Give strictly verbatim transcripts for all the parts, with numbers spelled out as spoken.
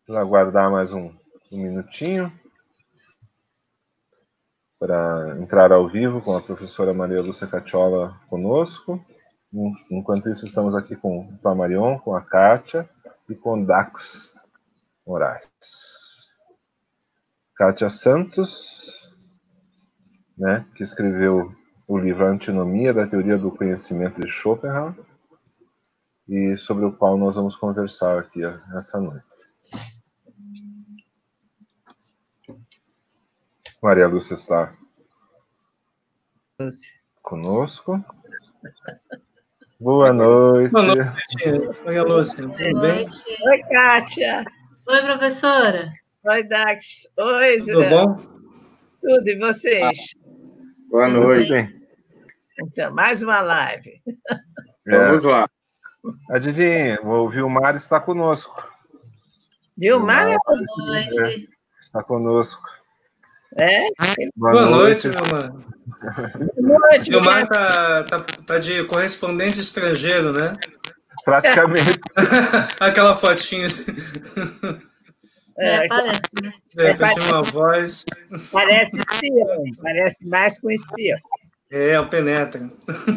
Vamos aguardar mais um, um minutinho para entrar ao vivo com a professora Maria Lúcia Cacciola conosco. Enquanto isso, estamos aqui com o Flamarion, com a Kátia e com o Dax Moraes. Kátia Santos, né, que escreveu o livro Antinomia da Teoria do Conhecimento de Schopenhauer, e sobre o qual nós vamos conversar aqui essa noite. Maria Lúcia está conosco. Boa noite. Boa noite, Maria Lúcia. Tudo bem? Oi, Kátia. Oi, professora. Oi, Dax. Oi, Tudo Zé. bom? Tudo, e vocês? Boa noite. Bem. Então, mais uma live. É. Vamos lá. Adivinha, o Vilmar está conosco. Vilmar? Boa noite. É, está conosco. É? Boa, Boa noite. noite, Vilmar. Boa noite. Vilmar tá, tá, tá de correspondente estrangeiro, né? Praticamente. Aquela fotinha assim. É, É, parece, né? De repente uma voz. Parece espião, parece mais com espião. É, o penetra.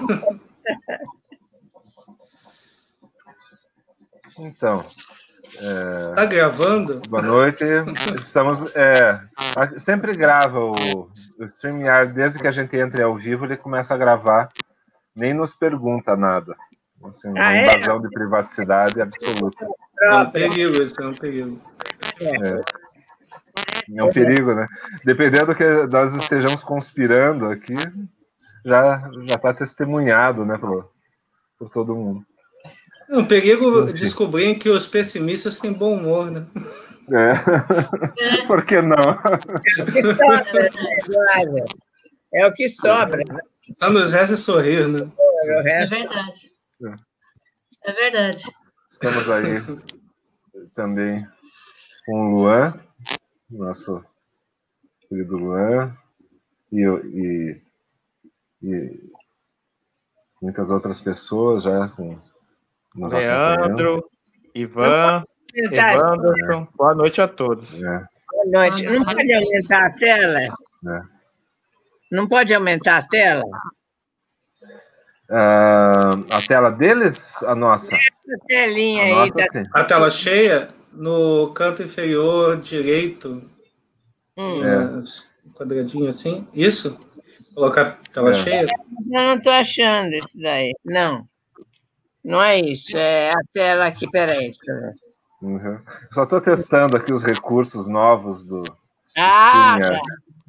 Então, é, Tá gravando? boa noite. Estamos, é, a- sempre grava o, o StreamYard, desde que a gente entre ao vivo, ele começa a gravar, nem nos pergunta nada. Assim, uma Ah, é? invasão de privacidade absoluta. É um perigo, isso é um perigo. É um perigo, né? Dependendo do que nós estejamos conspirando aqui, já já está testemunhado, né, por, por todo mundo. É um perigo descobrir que os pessimistas têm bom humor, né? É. Por que não? É o que sobra, né, Eduardo? É o que sobra. Né? Só nos resta sorrir, né? O É resto- verdade. É verdade. Estamos aí também com o Luan, nosso querido Luan, e, e, e muitas outras pessoas já com, nos acompanhando. Leandro, Ivan, Verdade. Evanderson, boa noite a todos. É, Boa noite. Não pode aumentar a tela? né? Não pode aumentar a tela? Ah, a tela deles, a nossa? Essa telinha A aí nossa, tá. sim. A tela cheia, no canto inferior direito, Hum. É. um quadradinho assim. Isso? Colocar a tela É. cheia? Eu não estou achando isso daí. Não. Não é isso. É a tela aqui. Peraí. deixa eu ver. Uhum. Só estou testando aqui os recursos novos do, do Ah, StreamYard.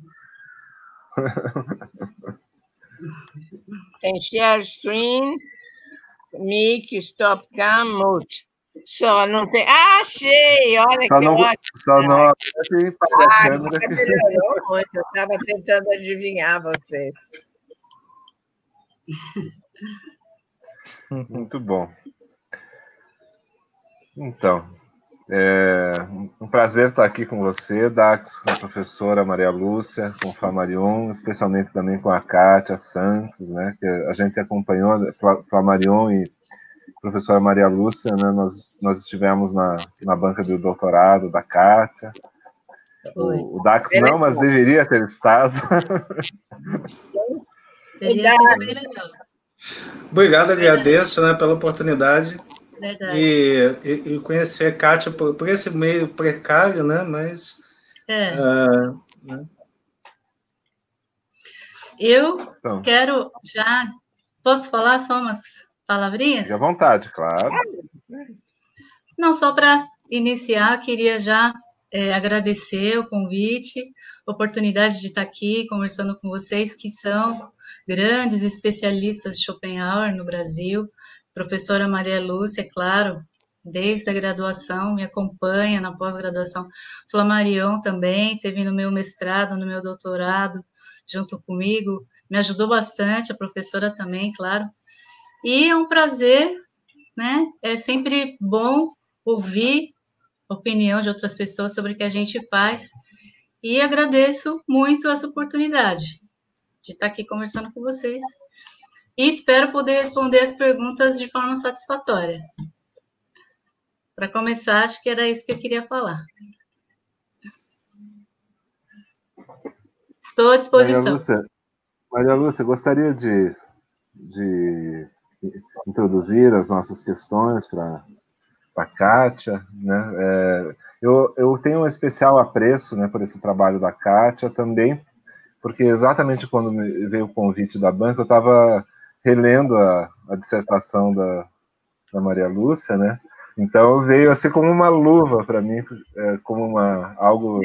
tem share screen, mic, stop cam, mute. Só não tem. Ah, achei! Olha Só que não, ótimo. só não aparece para a Ah, câmera. agora melhorou muito. Eu estava tentando adivinhar você. Muito bom. Então, é um prazer estar aqui com você, Dax, com a professora Maria Lúcia, com o Flamarion, especialmente também com a Kátia Santos, né, que a gente acompanhou, Fla- Flamarion e professora Maria Lúcia, né, nós, nós estivemos na, na banca do doutorado da Kátia. Foi. O, o Dax não, mas deveria ter estado. Teria sido bem legal. Obrigado, agradeço, né, pela oportunidade Verdade. e, e, e conhecer a Kátia por, por esse meio precário, né, mas É. ah, né, Eu Então, quero já. Posso falar só umas palavrinhas? fique à vontade, claro. Não, só para iniciar, queria já é, agradecer o convite, a oportunidade de estar aqui conversando com vocês, que são grandes especialistas de Schopenhauer no Brasil. Professora Maria Lúcia, é claro, desde a graduação, me acompanha na pós-graduação. Flamarion também, teve no meu mestrado, no meu doutorado, junto comigo, me ajudou bastante, a professora também, claro. E é um prazer, né? É sempre bom ouvir a opinião de outras pessoas sobre o que a gente faz. E agradeço muito essa oportunidade de estar aqui conversando com vocês. E espero poder responder as perguntas de forma satisfatória. para começar, acho que era isso que eu queria falar. Estou à disposição. Maria Lúcia, Maria Lúcia, gostaria de, de introduzir as nossas questões para a Kátia, né? É, eu, eu tenho um especial apreço, né, por esse trabalho da Kátia também, porque exatamente quando me veio o convite da banca, eu estava relendo a, a dissertação da, da Maria Lúcia, né? Então veio assim como uma luva para mim, é, como uma, algo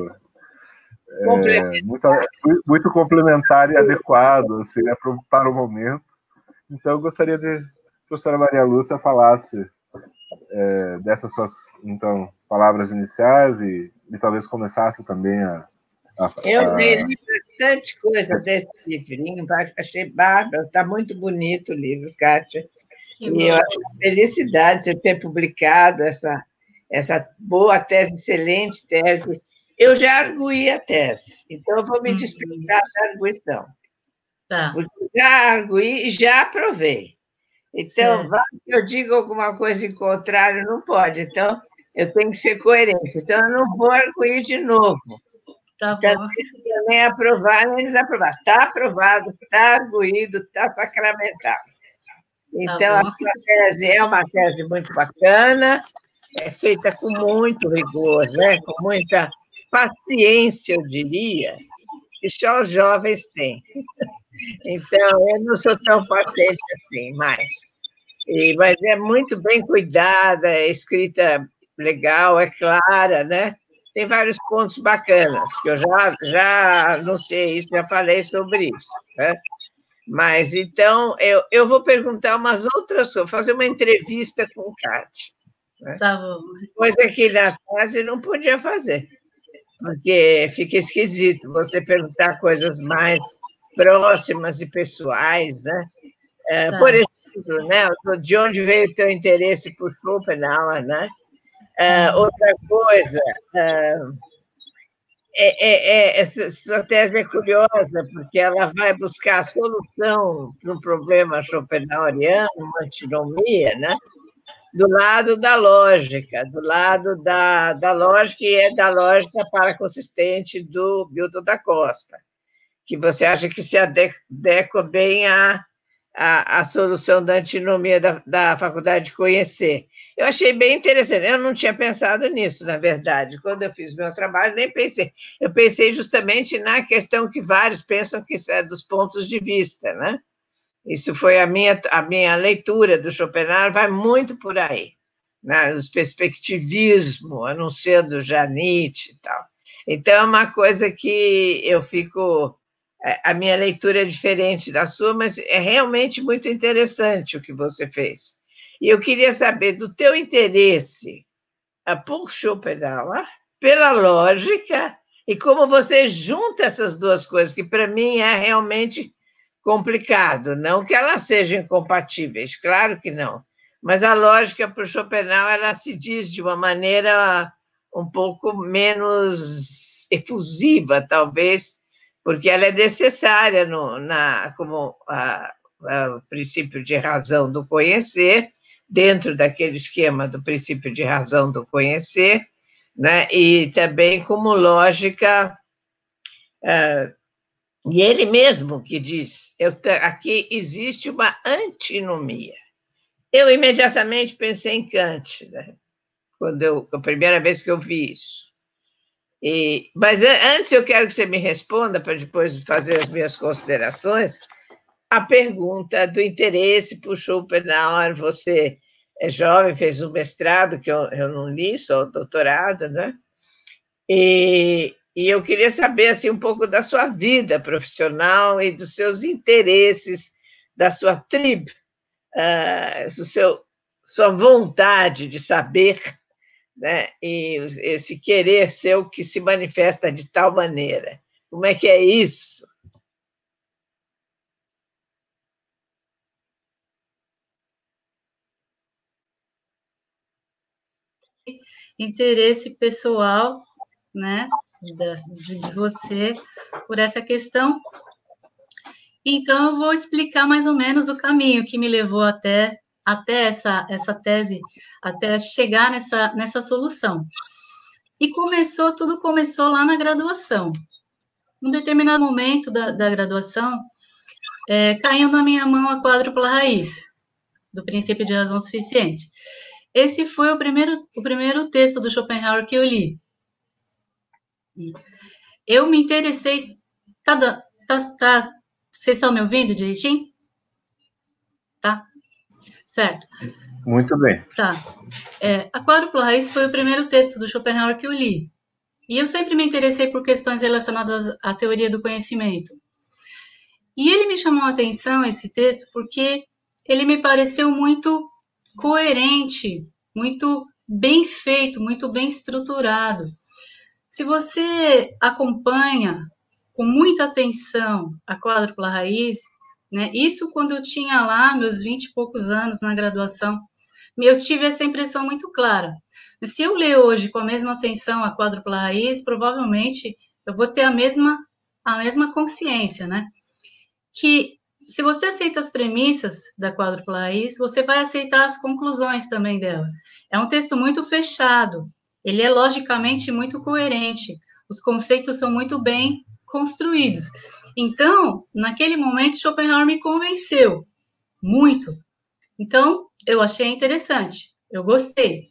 é, muito, muito complementar e adequado assim, né, para o momento. Então eu gostaria de que a professora Maria Lúcia falasse é, dessas suas então, palavras iniciais e, e talvez começasse também a... a, a... Eu li bastante coisa desse livrinho, achei bárbaro, está muito bonito o livro, Kátia. Que e bom. Eu acho uma felicidade você ter publicado essa, essa boa tese, excelente tese. Eu já arguí a tese, então eu vou me dispensar da arguição. Tá. Porque já arguí e já aprovei. Então, vai que eu digo alguma coisa em contrário, não pode. Então, eu tenho que ser coerente. Então, eu não vou arguir de novo. Tá então, bom. nem aprovar, nem desaprovar. Está aprovado, está arguído, está sacramentado. Então, tá, a sua tese é uma tese muito bacana, é feita com muito rigor, né? Com muita paciência, eu diria, que só os jovens têm. Então, eu não sou tão paciente assim, mais. E, mas é muito bem cuidada, é escrita legal, é clara, né? Tem vários pontos bacanas, que eu já, já anunciei isso, já falei sobre isso, né? Mas, então, eu, eu vou perguntar umas outras coisas, fazer uma entrevista com o Kátia. Né? Tá bom. Coisa que na tese não podia fazer, porque fica esquisito você perguntar coisas mais próximas e pessoais, né? É, tá. Por exemplo, né, de onde veio o teu interesse por Schopenhauer, né? É, outra coisa, é, é, é, essa sua tese é curiosa, porque ela vai buscar a solução para um problema schopenhaueriano, uma antinomia, né? Do lado da lógica, do lado da, da lógica, e é da lógica paraconsistente do Milton da Costa, que você acha que se adequa bem à, à, à solução da antinomia da, da faculdade de conhecer. Eu achei bem interessante, eu não tinha pensado nisso, na verdade. Quando eu fiz meu trabalho, nem pensei. Eu pensei justamente na questão que vários pensam que é dos pontos de vista, né? Isso foi a minha, a minha leitura do Schopenhauer, vai muito por aí, né? Os perspectivismo, anunciando já Nietzsche e tal. Então, é uma coisa que eu fico... A minha leitura é diferente da sua, mas é realmente muito interessante o que você fez. E eu queria saber do teu interesse por Schopenhauer, pela lógica, e como você junta essas duas coisas, que para mim é realmente complicado, não que elas sejam incompatíveis, claro que não, mas a lógica para o Schopenhauer, ela se diz de uma maneira um pouco menos efusiva, talvez, porque ela é necessária no, na, como a, a, o princípio de razão do conhecer, dentro daquele esquema do princípio de razão do conhecer, né? E também como lógica... Uh, e ele mesmo que diz, eu, aqui existe uma antinomia. Eu imediatamente pensei em Kant, né? Quando eu, a primeira vez que eu vi isso. E, mas antes eu quero que você me responda, para depois fazer as minhas considerações, a pergunta do interesse por Schopenhauer. Você é jovem, fez um mestrado, que eu, eu não li, só doutorado, né? E... E eu queria saber assim, um pouco da sua vida profissional e dos seus interesses, da sua tribo, uh, do seu, sua vontade de saber, né? E esse querer seu que se manifesta de tal maneira. Como é que é isso? Interesse pessoal, né? De, de você por essa questão. Então, eu vou explicar mais ou menos o caminho que me levou até até essa, essa tese, até chegar nessa, nessa solução. E começou, tudo começou lá na graduação. Num determinado momento da, da graduação, é, caiu na minha mão a quádrupla raiz, do princípio de razão suficiente. Esse foi o primeiro, o primeiro texto do Schopenhauer que eu li. Eu me interessei... Tá, tá, tá, vocês estão me ouvindo direitinho? Tá? Certo. Muito bem. Tá. É, a quádrupla raiz foi o primeiro texto do Schopenhauer que eu li. E eu sempre me interessei por questões relacionadas à teoria do conhecimento. E ele me chamou a atenção, esse texto, porque ele me pareceu muito coerente, muito bem feito, muito bem estruturado. Se você acompanha com muita atenção a quádrupla raiz, né, isso quando eu tinha lá meus vinte e poucos anos na graduação, eu tive essa impressão muito clara. Se eu ler hoje com a mesma atenção a quádrupla raiz, provavelmente eu vou ter a mesma, a mesma consciência, né? Que se você aceita as premissas da quádrupla raiz, você vai aceitar as conclusões também dela. É um texto muito fechado, ele é logicamente muito coerente, os conceitos são muito bem construídos. Então, naquele momento, Schopenhauer me convenceu muito. Então, eu achei interessante, eu gostei.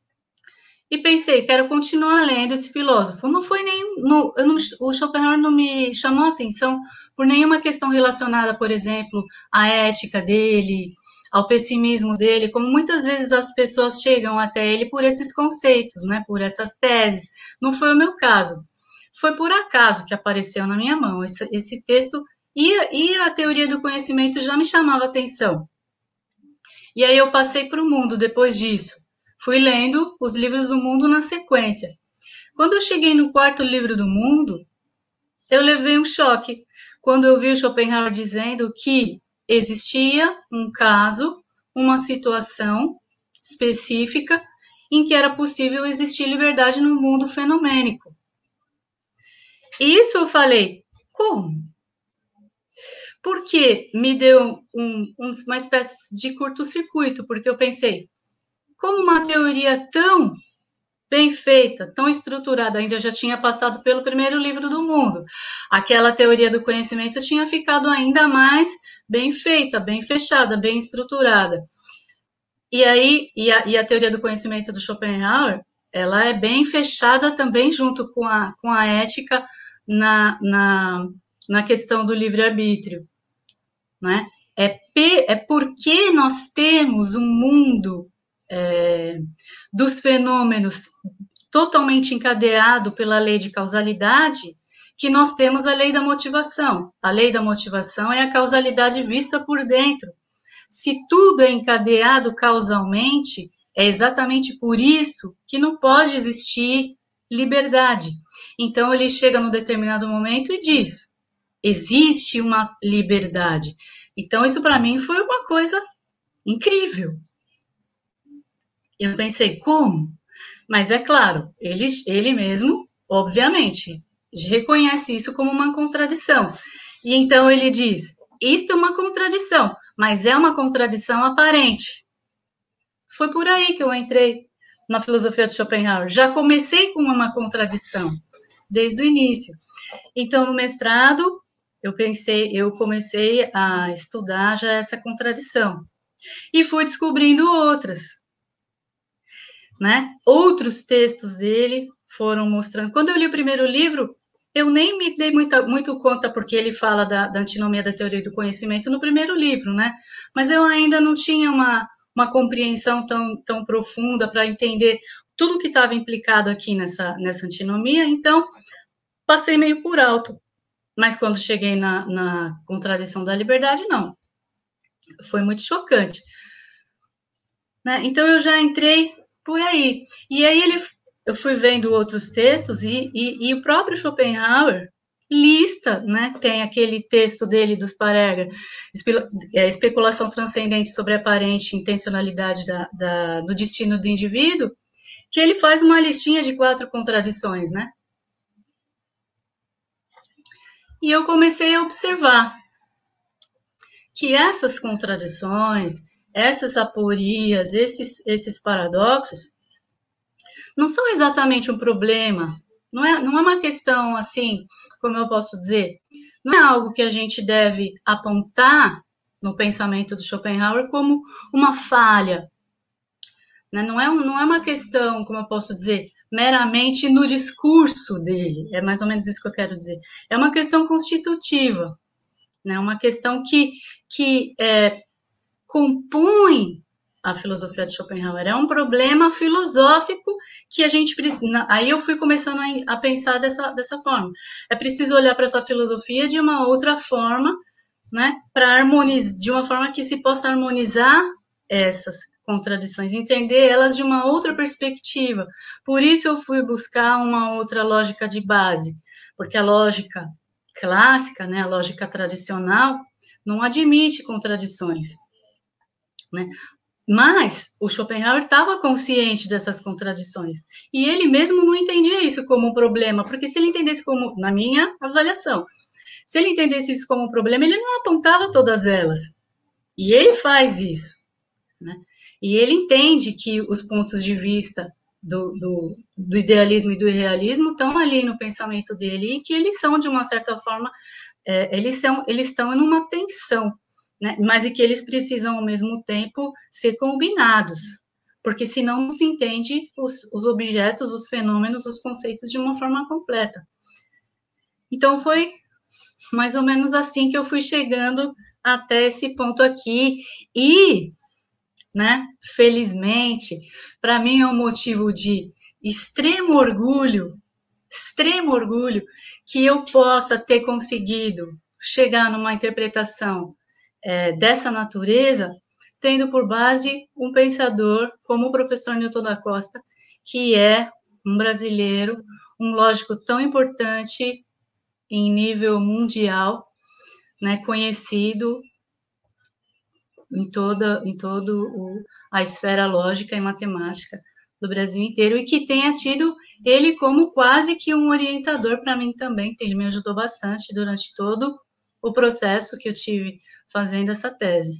E pensei, quero continuar lendo esse filósofo. Não foi nenhum, no, eu não, o Schopenhauer não me chamou a atenção por nenhuma questão relacionada, por exemplo, à ética dele, ao pessimismo dele, como muitas vezes as pessoas chegam até ele por esses conceitos, né, por essas teses. Não foi o meu caso. Foi por acaso que apareceu na minha mão esse, esse texto e, e a teoria do conhecimento já me chamava a atenção. E aí eu passei para o mundo depois disso. Fui lendo os livros do mundo na sequência. Quando eu cheguei no quarto livro do mundo, eu levei um choque quando eu vi o Schopenhauer dizendo que existia um caso, uma situação específica em que era possível existir liberdade no mundo fenomênico. Isso eu falei, como? Porque me deu um, uma espécie de curto-circuito, porque eu pensei, como uma teoria tão bem feita, tão estruturada, ainda já tinha passado pelo primeiro livro do mundo, aquela teoria do conhecimento tinha ficado ainda mais bem feita, bem fechada, bem estruturada. E aí, e a, e a teoria do conhecimento do Schopenhauer, ela é bem fechada também junto com a, com a ética na, na, na questão do livre-arbítrio, né? É, pe, é porque nós temos um mundo É, dos fenômenos totalmente encadeado pela lei de causalidade, que nós temos a lei da motivação. A lei da motivação é a causalidade vista por dentro. Se tudo é encadeado causalmente, é exatamente por isso que não pode existir liberdade. Então, ele chega num determinado momento e diz, existe uma liberdade. Então, isso para mim foi uma coisa incrível. Eu pensei, como? Mas é claro, ele, ele mesmo, obviamente, reconhece isso como uma contradição. E então ele diz, isto é uma contradição, mas é uma contradição aparente. Foi por aí que eu entrei na filosofia de Schopenhauer. Já comecei com uma contradição, desde o início. Então, no mestrado, eu pensei, eu comecei a estudar já essa contradição. E fui descobrindo outras. Né? Outros textos dele foram mostrando. Quando eu li o primeiro livro, eu nem me dei muita, muito conta, porque ele fala da, da antinomia da teoria do conhecimento no primeiro livro, né? Mas eu ainda não tinha uma, uma compreensão tão, tão profunda para entender tudo que estava implicado aqui nessa, nessa antinomia, então passei meio por alto. Mas quando cheguei na, na contradição da liberdade, não. Foi muito chocante. Né? Então eu já entrei por aí. E aí ele, eu fui vendo outros textos e, e, e o próprio Schopenhauer lista, né, tem aquele texto dele dos Parerga, especulação transcendente sobre a aparente intencionalidade da, da, do destino do indivíduo, que ele faz uma listinha de quatro contradições, né? E eu comecei a observar que essas contradições, essas aporias, esses, esses paradoxos, não são exatamente um problema, não é, não é uma questão assim, como eu posso dizer, não é algo que a gente deve apontar no pensamento do Schopenhauer como uma falha, né? Não é, não é uma questão, como eu posso dizer, meramente no discurso dele, é mais ou menos isso que eu quero dizer, é uma questão constitutiva, né? Uma questão que, que é, compõe a filosofia de Schopenhauer, é um problema filosófico que a gente precisa, aí eu fui começando a, a pensar dessa, dessa forma, é preciso olhar para essa filosofia de uma outra forma, né, para harmonizar, de uma forma que se possa harmonizar essas contradições, entender elas de uma outra perspectiva. Por isso eu fui buscar uma outra lógica de base, porque a lógica clássica, né, a lógica tradicional, não admite contradições, né? Mas o Schopenhauer estava consciente dessas contradições, e ele mesmo não entendia isso como um problema, porque se ele entendesse como, na minha avaliação, se ele entendesse isso como um problema, ele não apontava todas elas. E ele faz isso, né? E ele entende que os pontos de vista do, do, do idealismo e do irrealismo estão ali no pensamento dele e que eles são, de uma certa forma, é, eles, são, eles estão numa tensão, né? Mas e que eles precisam, ao mesmo tempo, ser combinados, porque senão não se entende os, os objetos, os fenômenos, os conceitos de uma forma completa. Então, foi mais ou menos assim que eu fui chegando até esse ponto aqui, e, né, felizmente, para mim é um motivo de extremo orgulho, extremo orgulho, que eu possa ter conseguido chegar numa interpretação é, dessa natureza, tendo por base um pensador como o professor Newton da Costa, que é um brasileiro, um lógico tão importante em nível mundial, né, conhecido em toda em todo o, a esfera lógica e matemática do Brasil inteiro, e que tenha tido ele como quase que um orientador para mim também. Ele me ajudou bastante durante todo o processo que eu tive fazendo essa tese.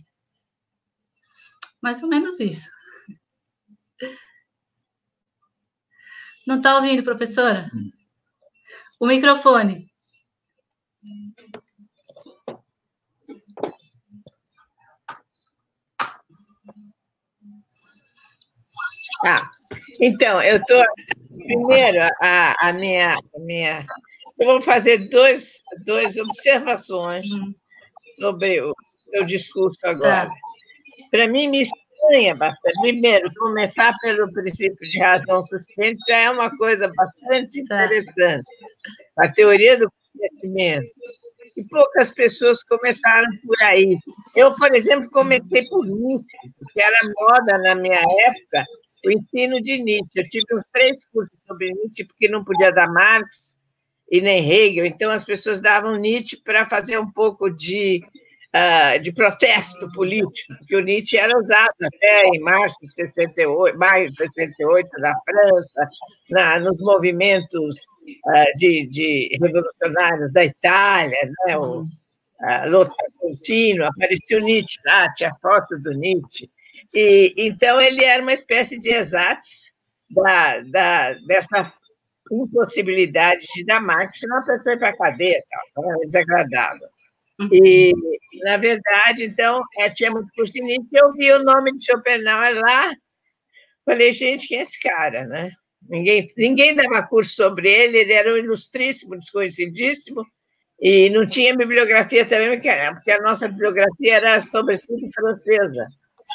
Mais ou menos isso. Não está ouvindo, professora? O microfone. Ah, então, eu estou... Primeiro, a, a, minha, a minha... Eu vou fazer dois, duas observações hum. sobre o seu discurso agora. Tá. Para mim, me estranha bastante. Primeiro, começar pelo princípio de razão suficiente já é uma coisa bastante interessante. A teoria do conhecimento. E poucas pessoas começaram por aí. Eu, por exemplo, comecei por Nietzsche, porque era moda na minha época o ensino de Nietzsche. Eu tive uns três cursos sobre Nietzsche, porque não podia dar Marx e nem Hegel, então as pessoas davam Nietzsche para fazer um pouco de, uh, de protesto político, porque o Nietzsche era usado até em março de sessenta e oito, maio de sessenta e oito, na França, na, nos movimentos uh, de, de revolucionários da Itália, né? O uh, Lothar Contino, apareceu Nietzsche lá, tinha foto do Nietzsche. E, então, ele era uma espécie de exatos da, da, dessa impossibilidade de dar Marx, senão a pessoa ia para a cadeia, tal, era desagradável. E, na verdade, então, é, tinha muito curso de Nietzsche, eu vi o nome de Schopenhauer lá, falei, gente, quem é esse cara, né? Ninguém, ninguém dava curso sobre ele, ele era um ilustríssimo, desconhecidíssimo, e não tinha bibliografia também, porque a nossa bibliografia era, sobretudo, francesa.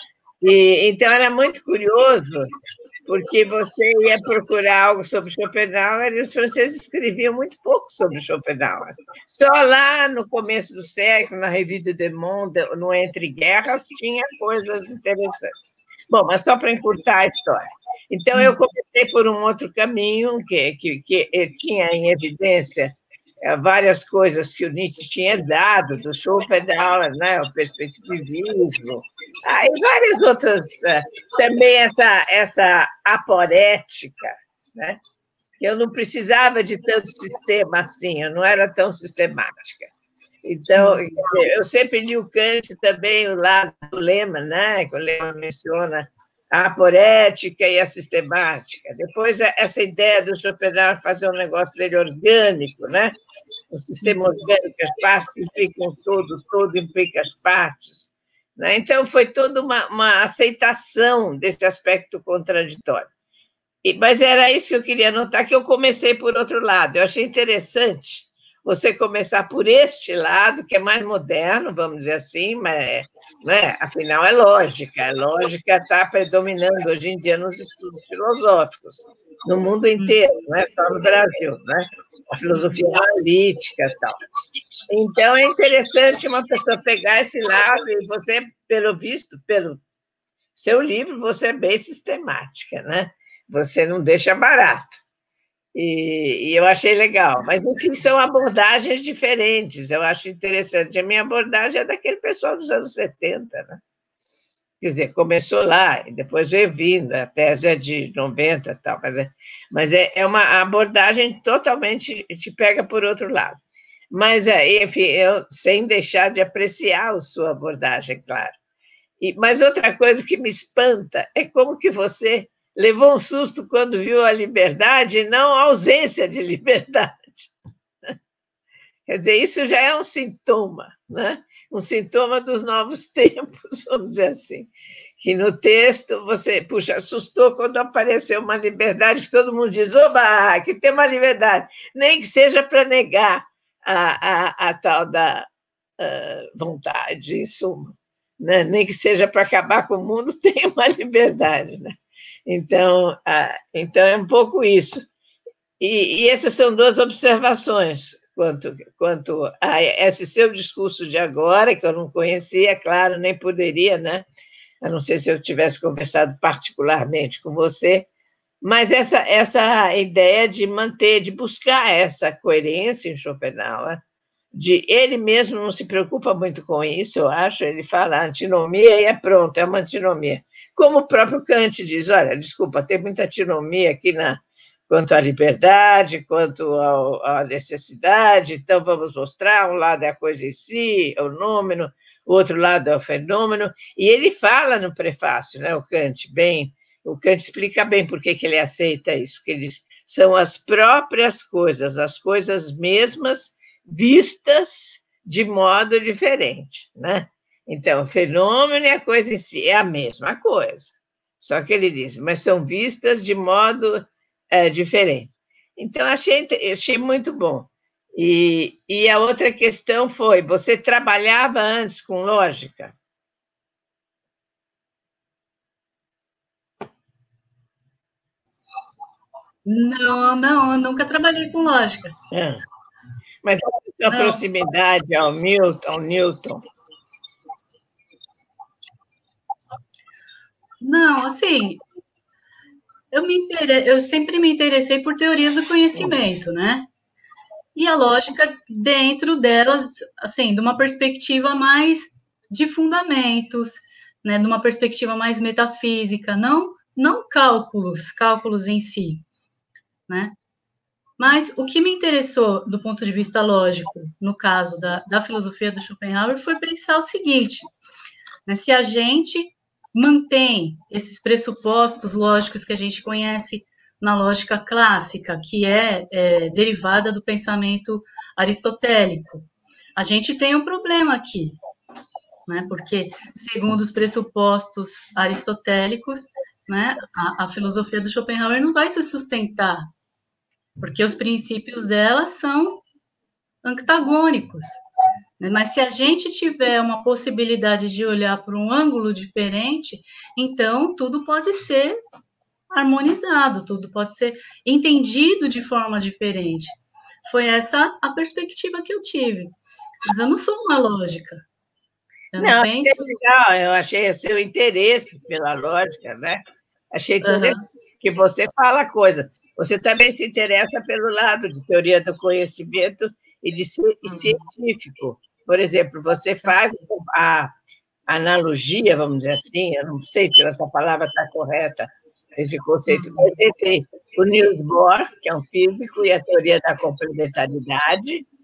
E, então, era muito curioso, porque você ia procurar algo sobre Schopenhauer e os franceses escreviam muito pouco sobre Schopenhauer. Só lá no começo do século, na Revue de Monde, no Entre Guerras, tinha coisas interessantes. Bom, mas só para encurtar a história. Então, eu comecei por um outro caminho, que, que, que tinha em evidência várias coisas que o Nietzsche tinha dado, do Schopenhauer, né, o perspectivismo, ah, e várias outras, também essa, essa aporética, né, que eu não precisava de tanto sistema assim, eu não era tão sistemática. Então, eu sempre li o Kant também, o lado do Lema, né? Que o Lema menciona a aporética e a sistemática. Depois, essa ideia do Schopenhauer fazer um negócio dele orgânico, né? O sistema orgânico, as partes implicam todo, todo implica as partes. Né? Então, foi toda uma, uma aceitação desse aspecto contraditório. E, mas era isso que eu queria notar, que eu comecei por outro lado. Eu achei interessante você começar por este lado, que é mais moderno, vamos dizer assim, mas, né, afinal é lógica. A lógica está predominando hoje em dia nos estudos filosóficos, no mundo inteiro, não é só no Brasil, né? A filosofia analítica e tal. Então, é interessante uma pessoa pegar esse lado e você, pelo visto, pelo seu livro, você é bem sistemática, né? Você não deixa barato. E, e eu achei legal. Mas, enfim, são abordagens diferentes. Eu acho interessante. A minha abordagem é daquele pessoal dos anos setenta, né? Quer dizer, começou lá e depois veio vindo. A tese é de noventa e tal. Mas, é, mas é, é uma abordagem totalmente... te pega por outro lado. Mas, é, enfim, eu, sem deixar de apreciar a sua abordagem, claro. E, mas outra coisa que me espanta é como que você levou um susto quando viu a liberdade e não a ausência de liberdade. Quer dizer, isso já é um sintoma, né? Um sintoma dos novos tempos, vamos dizer assim. Que no texto você, puxa, assustou quando apareceu uma liberdade que todo mundo diz, oba, que tem uma liberdade, nem que seja para negar a, a, a tal da uh, vontade, em suma. Né? Nem que seja para acabar com o mundo, tem uma liberdade, né? Então, ah, então, é um pouco isso. E, e essas são duas observações quanto, quanto a esse seu discurso de agora, que eu não conhecia, claro, nem poderia, né? A não ser se eu tivesse conversado particularmente com você, mas essa, essa ideia de manter, de buscar essa coerência em Schopenhauer, de ele mesmo não se preocupa muito com isso, eu acho, ele fala antinomia e é pronto, é uma antinomia. Como o próprio Kant diz, olha, desculpa, tem muita antinomia aqui na, quanto à liberdade, quanto ao, à necessidade, então vamos mostrar, um lado é a coisa em si, é o nômeno, o outro lado é o fenômeno, e ele fala no prefácio, né, o Kant, bem, o Kant explica bem por que, que ele aceita isso, porque ele diz, são as próprias coisas, as coisas mesmas, vistas de modo diferente, né? Então, o fenômeno e a coisa em si é a mesma coisa, só que ele diz, mas são vistas de modo é, diferente. Então, achei, achei muito bom. E, e a outra questão foi, você trabalhava antes com lógica? Não, não, eu nunca trabalhei com lógica. É. Mas a sua proximidade ao Milton, ao Newton? Não, assim, eu, me inter... eu sempre me interessei por teorias do conhecimento, né? E a lógica dentro delas, assim, de uma perspectiva mais de fundamentos, né? De uma perspectiva mais metafísica, não, não cálculos, cálculos em si, né? Mas o que me interessou do ponto de vista lógico, no caso da, da filosofia do Schopenhauer, foi pensar o seguinte, né, se a gente mantém esses pressupostos lógicos que a gente conhece na lógica clássica, que é, é derivada do pensamento aristotélico, a gente tem um problema aqui, né, porque, segundo os pressupostos aristotélicos, né, a, a filosofia do Schopenhauer não vai se sustentar, porque os princípios dela são antagônicos. Mas se a gente tiver uma possibilidade de olhar por um ângulo diferente, então tudo pode ser harmonizado, tudo pode ser entendido de forma diferente. Foi essa a perspectiva que eu tive. Mas eu não sou uma lógica. Eu não, não penso... Achei legal, eu achei o seu interesse pela lógica, né? Achei uhum. que você fala coisa. Você também se interessa pelo lado de teoria do conhecimento e de científico. Por exemplo, você faz a analogia, vamos dizer assim, eu não sei se essa palavra está correta, esse conceito, mas entre o Niels Bohr, que é um físico, e a teoria da complementaridade,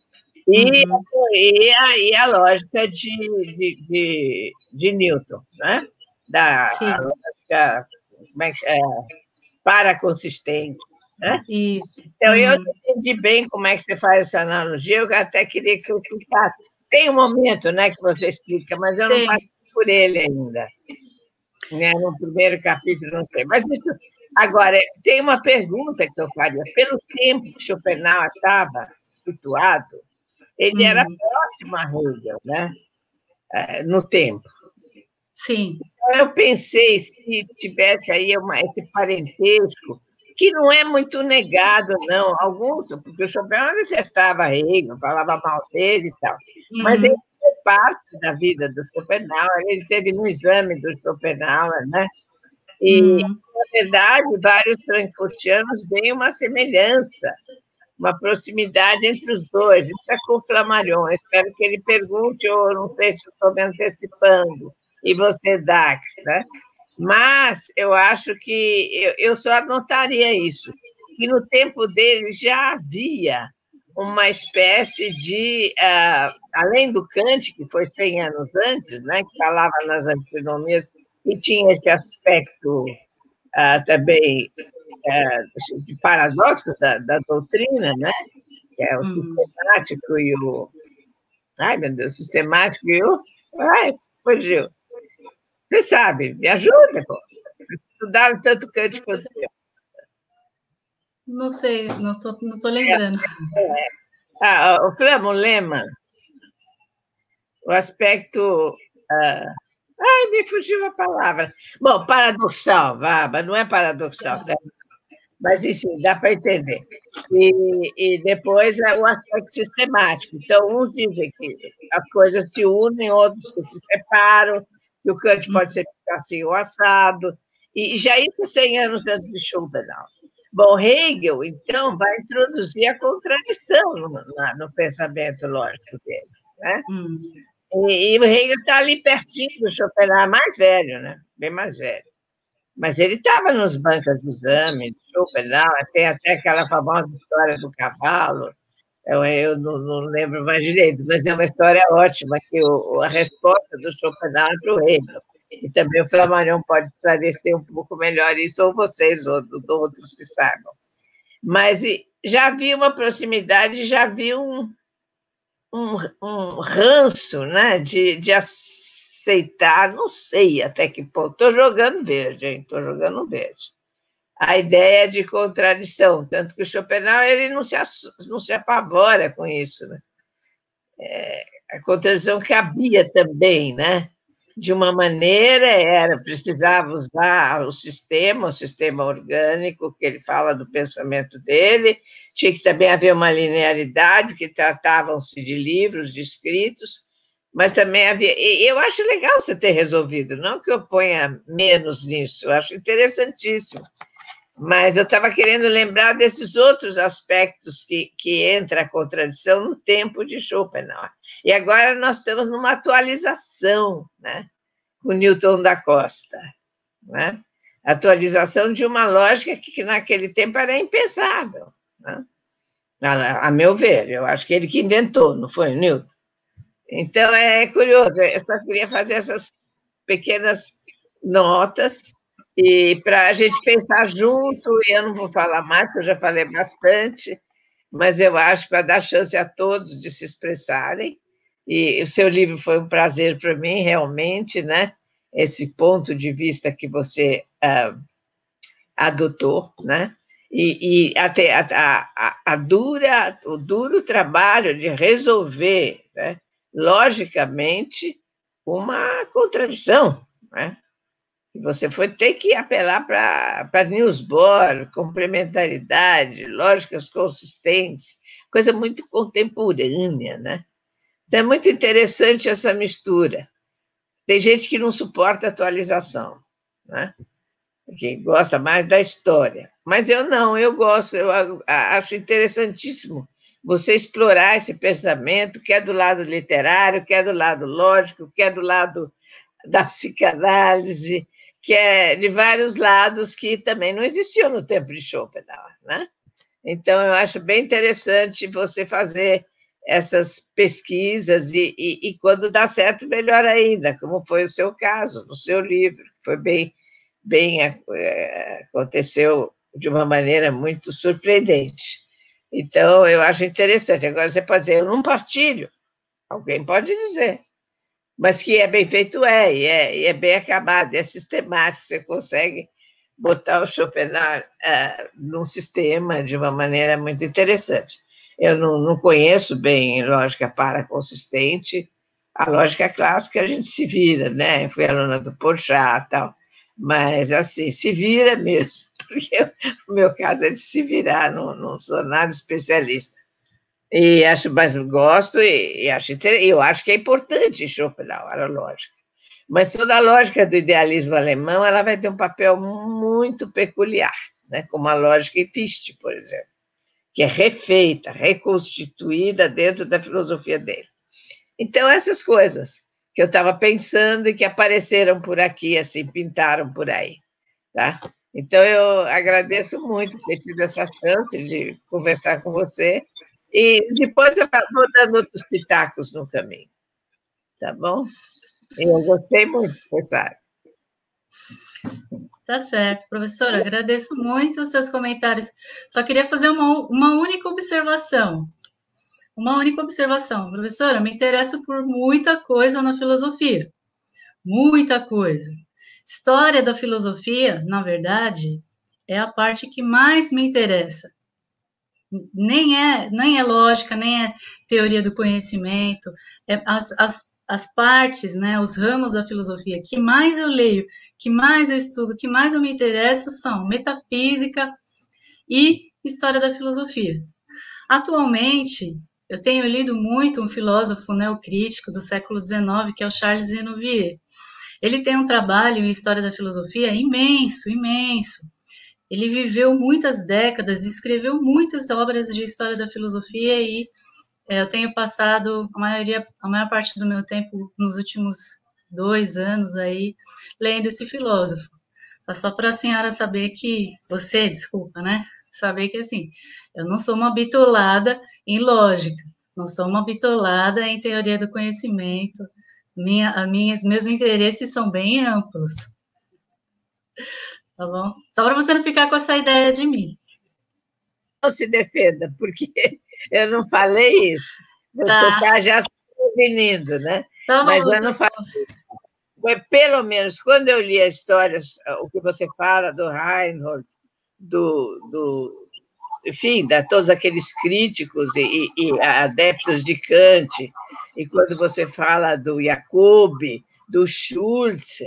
E, Uhum. e aí a lógica de, de, de, de Newton, né? Da Sim, a lógica, como é que é? Paraconsistente, né? isso. Então, eu Uhum. não entendi bem como é que você faz essa analogia, eu até queria que você explicasse. Tem um momento, né, que você explica, mas eu não Tem. passei por ele ainda, né? No primeiro capítulo, não sei. Mas isso, agora, tem uma pergunta que eu faria. Pelo tempo que Schopenhauer estava situado, ele era Uhum. próximo a Hegel, né? É, no tempo. Sim. Então, eu pensei se tivesse aí uma, esse parentesco, que não é muito negado, não. Alguns, porque o Schopenhauer detestava Hegel, falava mal dele e tal. Mas ele Uhum. fez parte da vida do Schopenhauer, ele teve no exame do Schopenhauer, né? E, Uhum. na verdade, vários frankfurtianos veem uma semelhança, uma proximidade entre os dois. Isso é com o Flammarion. Eu espero que ele pergunte, ou não sei se estou me antecipando, e você, Dax, né? Mas eu acho que eu, eu só anotaria isso, que no tempo dele já havia uma espécie de, uh, além do Kant, que foi cem anos antes, né, que falava nas antinomias, e tinha esse aspecto uh, também uh, de paradoxo da, da doutrina, né, que é o Uhum. sistemático e o... Ai, meu Deus, sistemático e o... Ai, fugiu. Você sabe, me ajuda, pô. Estudaram tanto Kant quanto eu. Não sei, não estou não tô lembrando. É, ah, o Flamo Lehmann, o aspecto... Ah, ai, me fugiu a palavra. Bom, paradoxal, vá, mas não é paradoxal, né? Mas, enfim, dá para entender. E, e depois é o aspecto sistemático. Então, uns dizem que as coisas se unem, outros que se separam, que o Kant pode ser assim ou assado, e já isso cem anos antes de Schopenhauer. Bom, Hegel, então, vai introduzir a contradição no, na, no pensamento lógico dele, né? Uhum. E, e o Hegel está ali pertinho do Schopenhauer, mais velho, né? Bem mais velho. Mas ele estava nos bancos de exame, de Schopenhauer, tem até aquela famosa história do cavalo, eu, eu não, não lembro mais direito, mas é uma história ótima, que o, a resposta do Schopenhauer para o Hegel. E também o Flammarion pode esclarecer um pouco melhor isso, ou vocês, ou outros que saibam. Mas já havia uma proximidade, já havia um, um, um ranço, né, de, de aceitar, não sei até que ponto, estou jogando verde, hein? Estou jogando verde. A ideia de contradição, tanto que o Schopenhauer ele não se, não se apavora com isso, né? É, a contradição cabia também, né? De uma maneira era, precisava usar o sistema, o sistema orgânico, que ele fala do pensamento dele, tinha que também haver uma linearidade, que tratavam-se de livros, de escritos, mas também havia... E eu acho legal você ter resolvido, não que eu ponha menos nisso, eu acho interessantíssimo, mas eu estava querendo lembrar desses outros aspectos que, que entra a contradição no tempo de Schopenhauer. E agora nós estamos numa atualização, né, com Newton da Costa, né? Atualização de uma lógica que, que naquele tempo era impensável, né? a, a meu ver, eu acho que ele que inventou, não foi o Newton? Então, é curioso, eu só queria fazer essas pequenas notas e para a gente pensar junto, e eu não vou falar mais, porque eu já falei bastante, mas eu acho para dar chance a todos de se expressarem, e o seu livro foi um prazer para mim, realmente, né? Esse ponto de vista que você ah, adotou, né? E, e até a, a, a dura, o duro trabalho de resolver, né, logicamente, uma contradição, né? Você foi ter que apelar para Niels Bohr, complementaridade, lógicas consistentes, coisa muito contemporânea, né? Então, é muito interessante essa mistura. Tem gente que não suporta atualização, né? Que gosta mais da história. Mas eu não, eu gosto, eu acho interessantíssimo você explorar esse pensamento, que é do lado literário, que é do lado lógico, que é do lado da psicanálise, que é de vários lados que também não existiam no tempo de Schopenhauer, né? Então, eu acho bem interessante você fazer essas pesquisas e, e, e, quando dá certo, melhor ainda, como foi o seu caso, no seu livro, que foi bem, bem é, aconteceu de uma maneira muito surpreendente. Então, eu acho interessante. Agora, você pode dizer, eu não partilho, alguém pode dizer, mas que é bem feito é, e é, e é bem acabado, é sistemático, você consegue botar o Schopenhauer uh, num sistema de uma maneira muito interessante. Eu não, não conheço bem lógica paraconsistente, a lógica clássica a gente se vira, né? Eu fui aluna do Porchat e tal, mas assim, se vira mesmo, porque o meu caso é de se virar, não, não sou nada especialista. E acho, mas gosto e, e acho, eu acho que é importante Schopenhauer, a lógica. Mas toda a lógica do idealismo alemão ela vai ter um papel muito peculiar, né? Como a lógica Fichte, por exemplo, que é refeita, reconstituída dentro da filosofia dele. Então, essas coisas que eu estava pensando e que apareceram por aqui, assim, pintaram por aí. Tá? Então, eu agradeço muito ter tido essa chance de conversar com você e depois eu vou dando outros pitacos no caminho. Tá bom? Eu gostei muito, sabe? Tá certo, professora, agradeço muito os seus comentários. Só queria fazer uma, uma única observação. Uma única observação. Professora, me interesso por muita coisa na filosofia. Muita coisa. História da filosofia, na verdade, é a parte que mais me interessa. Nem é, nem é lógica, nem é teoria do conhecimento. É as, as as partes, né, os ramos da filosofia que mais eu leio, que mais eu estudo, que mais eu me interesso são metafísica e história da filosofia. Atualmente, eu tenho lido muito um filósofo neocrítico do século dezenove, que é o Charles Renouvier. Ele tem um trabalho em história da filosofia imenso, imenso. Ele viveu muitas décadas, escreveu muitas obras de história da filosofia e eu tenho passado a maioria, a maior parte do meu tempo nos últimos dois anos aí lendo esse filósofo. Só para a senhora saber que você, desculpa, né? Saber que assim, eu não sou uma bitolada em lógica, não sou uma bitolada em teoria do conhecimento. Minha, a minhas, meus interesses são bem amplos. Tá bom? Só para você não ficar com essa ideia de mim. Não se defenda, porque eu não falei isso. Você tá, tá já se prevenindo, né? Tá bom, mas eu não falei. Foi pelo menos quando eu li a história, o que você fala do Reinhold, do, do enfim, de todos aqueles críticos e, e adeptos de Kant, e quando você fala do Jacob, do Schulze,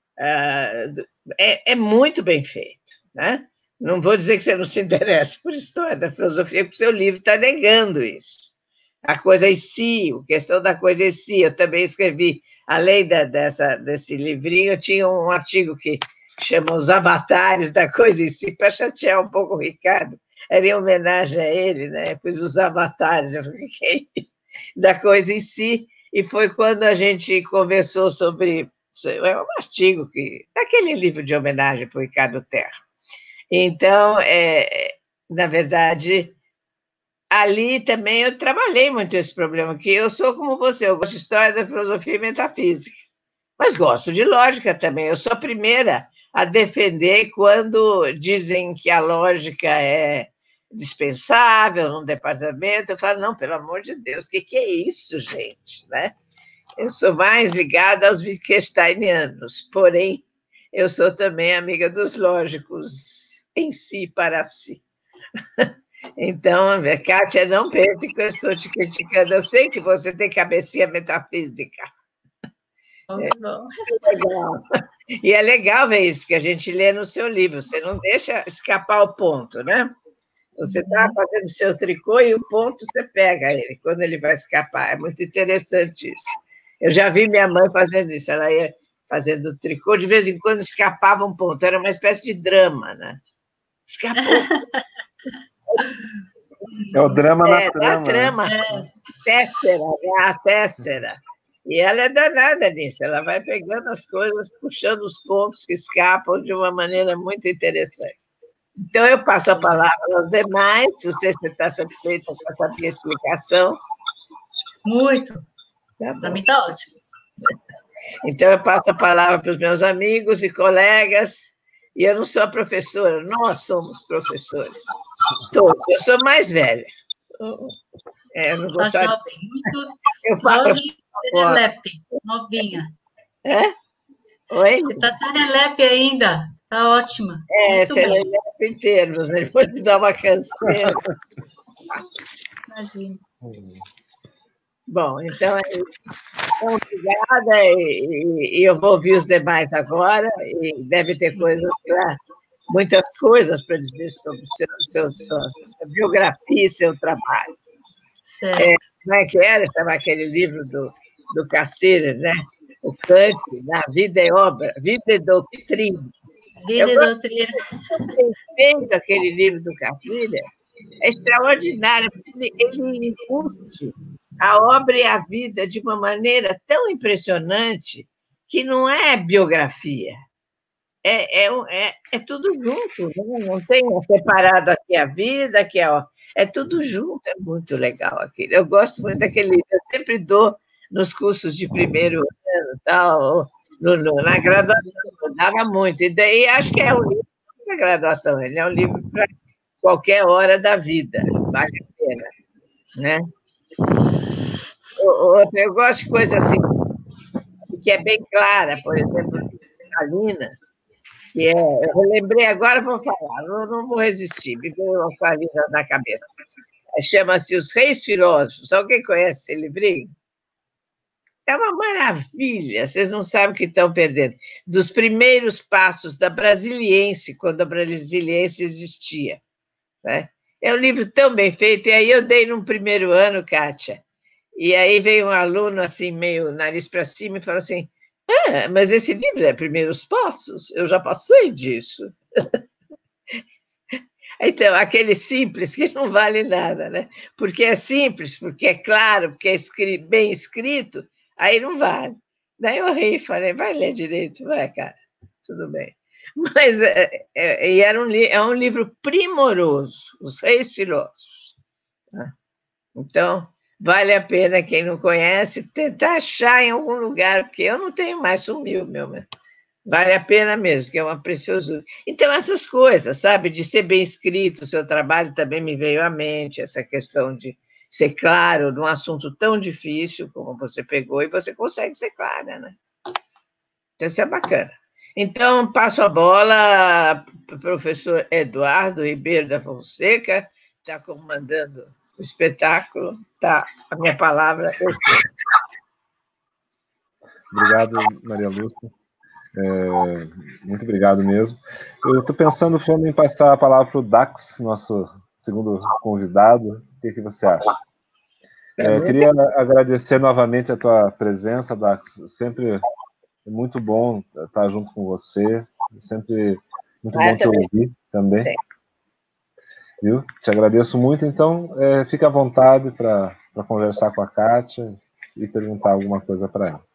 uh, é, é muito bem feito, né? Não vou dizer que você não se interessa por história da filosofia, porque o seu livro está negando isso. A coisa em si, a questão da coisa em si. Eu também escrevi, além da, dessa, desse livrinho, eu tinha um artigo que chama Os Avatares da Coisa em Si, para chatear um pouco o Ricardo, era em homenagem a ele, né? Pus os avatares, eu fiquei da coisa em si, e foi quando a gente conversou sobre, é um artigo, que, daquele livro de homenagem para o Ricardo Terra. Então, é, na verdade, ali também eu trabalhei muito esse problema, que eu sou como você, eu gosto de história da filosofia e metafísica, mas gosto de lógica também. Eu sou a primeira a defender quando dizem que a lógica é dispensável num departamento. Eu falo, não, pelo amor de Deus, o que, que é isso, gente? Né? Eu sou mais ligada aos Wittgensteinianos, porém, eu sou também amiga dos lógicos em si, para si. Então, Kátia, não pense que eu estou te criticando. Eu sei que você tem cabecinha metafísica. Muito bom. É legal. E é legal ver isso, porque a gente lê no seu livro. Você não deixa escapar o ponto, né? Você está fazendo o seu tricô e o ponto você pega ele, quando ele vai escapar. É muito interessante isso. Eu já vi minha mãe fazendo isso. Ela ia fazendo tricô, de vez em quando escapava um ponto. Era uma espécie de drama, né? Escapou. É o drama é, na trama. Da trama. É. Téssera, é a téssera. E ela é danada nisso. Ela vai pegando as coisas, puxando os pontos que escapam de uma maneira muito interessante. Então, eu passo a palavra aos demais. Não sei se você está satisfeita com essa minha explicação. Muito. Tá Para bom. mim está ótimo. Então, eu passo a palavra para os meus amigos e colegas, e eu não sou a professora, nós somos professores. Todos. Eu sou mais velha. É, eu não Está gostaria... jovem, muito Eu falo... jovem, serelepe, novinha. É? Oi? Você está serelepe ainda, está ótima. É, muito bem. serelepe em termos, né? Depois de dar uma canseira. Imagina. Bom, então, é isso. Então, obrigada, e, e eu vou ouvir os demais agora, e deve ter coisas pra, muitas coisas para dizer sobre o seu, seu, sua, sua biografia e seu trabalho. Certo. É, como é que era? Estava aquele livro do, do Caceres, né? O Kant, na Vida e Obra, Vida e Doutrina. Vida e doutrina. Eu feito aquele livro do Caceres, é extraordinário, porque ele, ele incute a obra e a vida de uma maneira tão impressionante que não é biografia. É, é, é, é tudo junto, né? Não tem separado aqui a vida, aqui a obra. É tudo junto, é muito legal aquilo. Eu gosto muito daquele livro, eu sempre dou nos cursos de primeiro ano, tal, no, no, na graduação, eu dava muito. E daí acho que é um livro para graduação, ele é um livro para qualquer hora da vida, vale a pena, né? Outra, eu gosto de coisa assim, que é bem clara, por exemplo, Salinas, que é, eu lembrei agora, vou falar, não, não vou resistir, me veio uma Salinas na cabeça. Chama-se Os Reis Filósofos. Alguém conhece esse livrinho? É uma maravilha, vocês não sabem o que estão perdendo. Dos primeiros passos da Brasiliense, quando a Brasiliense existia, né? É um livro tão bem feito, e aí eu dei num primeiro ano, Kátia, e aí veio um aluno, assim, meio nariz para cima, e falou assim, ah, mas esse livro é Primeiros Passos, eu já passei disso. Então, aquele simples que não vale nada, né? Porque é simples, porque é claro, porque é escrito, bem escrito, aí não vale. Daí eu ri e falei, vai ler direito, vai, cara, tudo bem. Mas é, é, e era um, é um livro primoroso, Os Reis Filósofos. Então, vale a pena, quem não conhece, tentar achar em algum lugar, porque eu não tenho mais, sumiu, meu. Vale a pena mesmo, que é uma preciosura. Então, essas coisas, sabe, de ser bem escrito, o seu trabalho também me veio à mente, essa questão de ser claro num assunto tão difícil como você pegou, e você consegue ser clara, né? Então, isso é bacana. Então, passo a bola para o professor Eduardo Ribeiro da Fonseca, está comandando o espetáculo, tá? A minha palavra é sua. Obrigado, Maria Lúcia. É, muito obrigado mesmo. Eu estou pensando em passar a palavra para o Dax, nosso segundo convidado. O que, que você acha? É, queria agradecer novamente a tua presença, Dax. Sempre é muito bom estar junto com você. Sempre muito ah, bom te ouvir também. Sim. Viu? Te agradeço muito. Então, é, fique à vontade para conversar com a Kátia e perguntar alguma coisa para ela.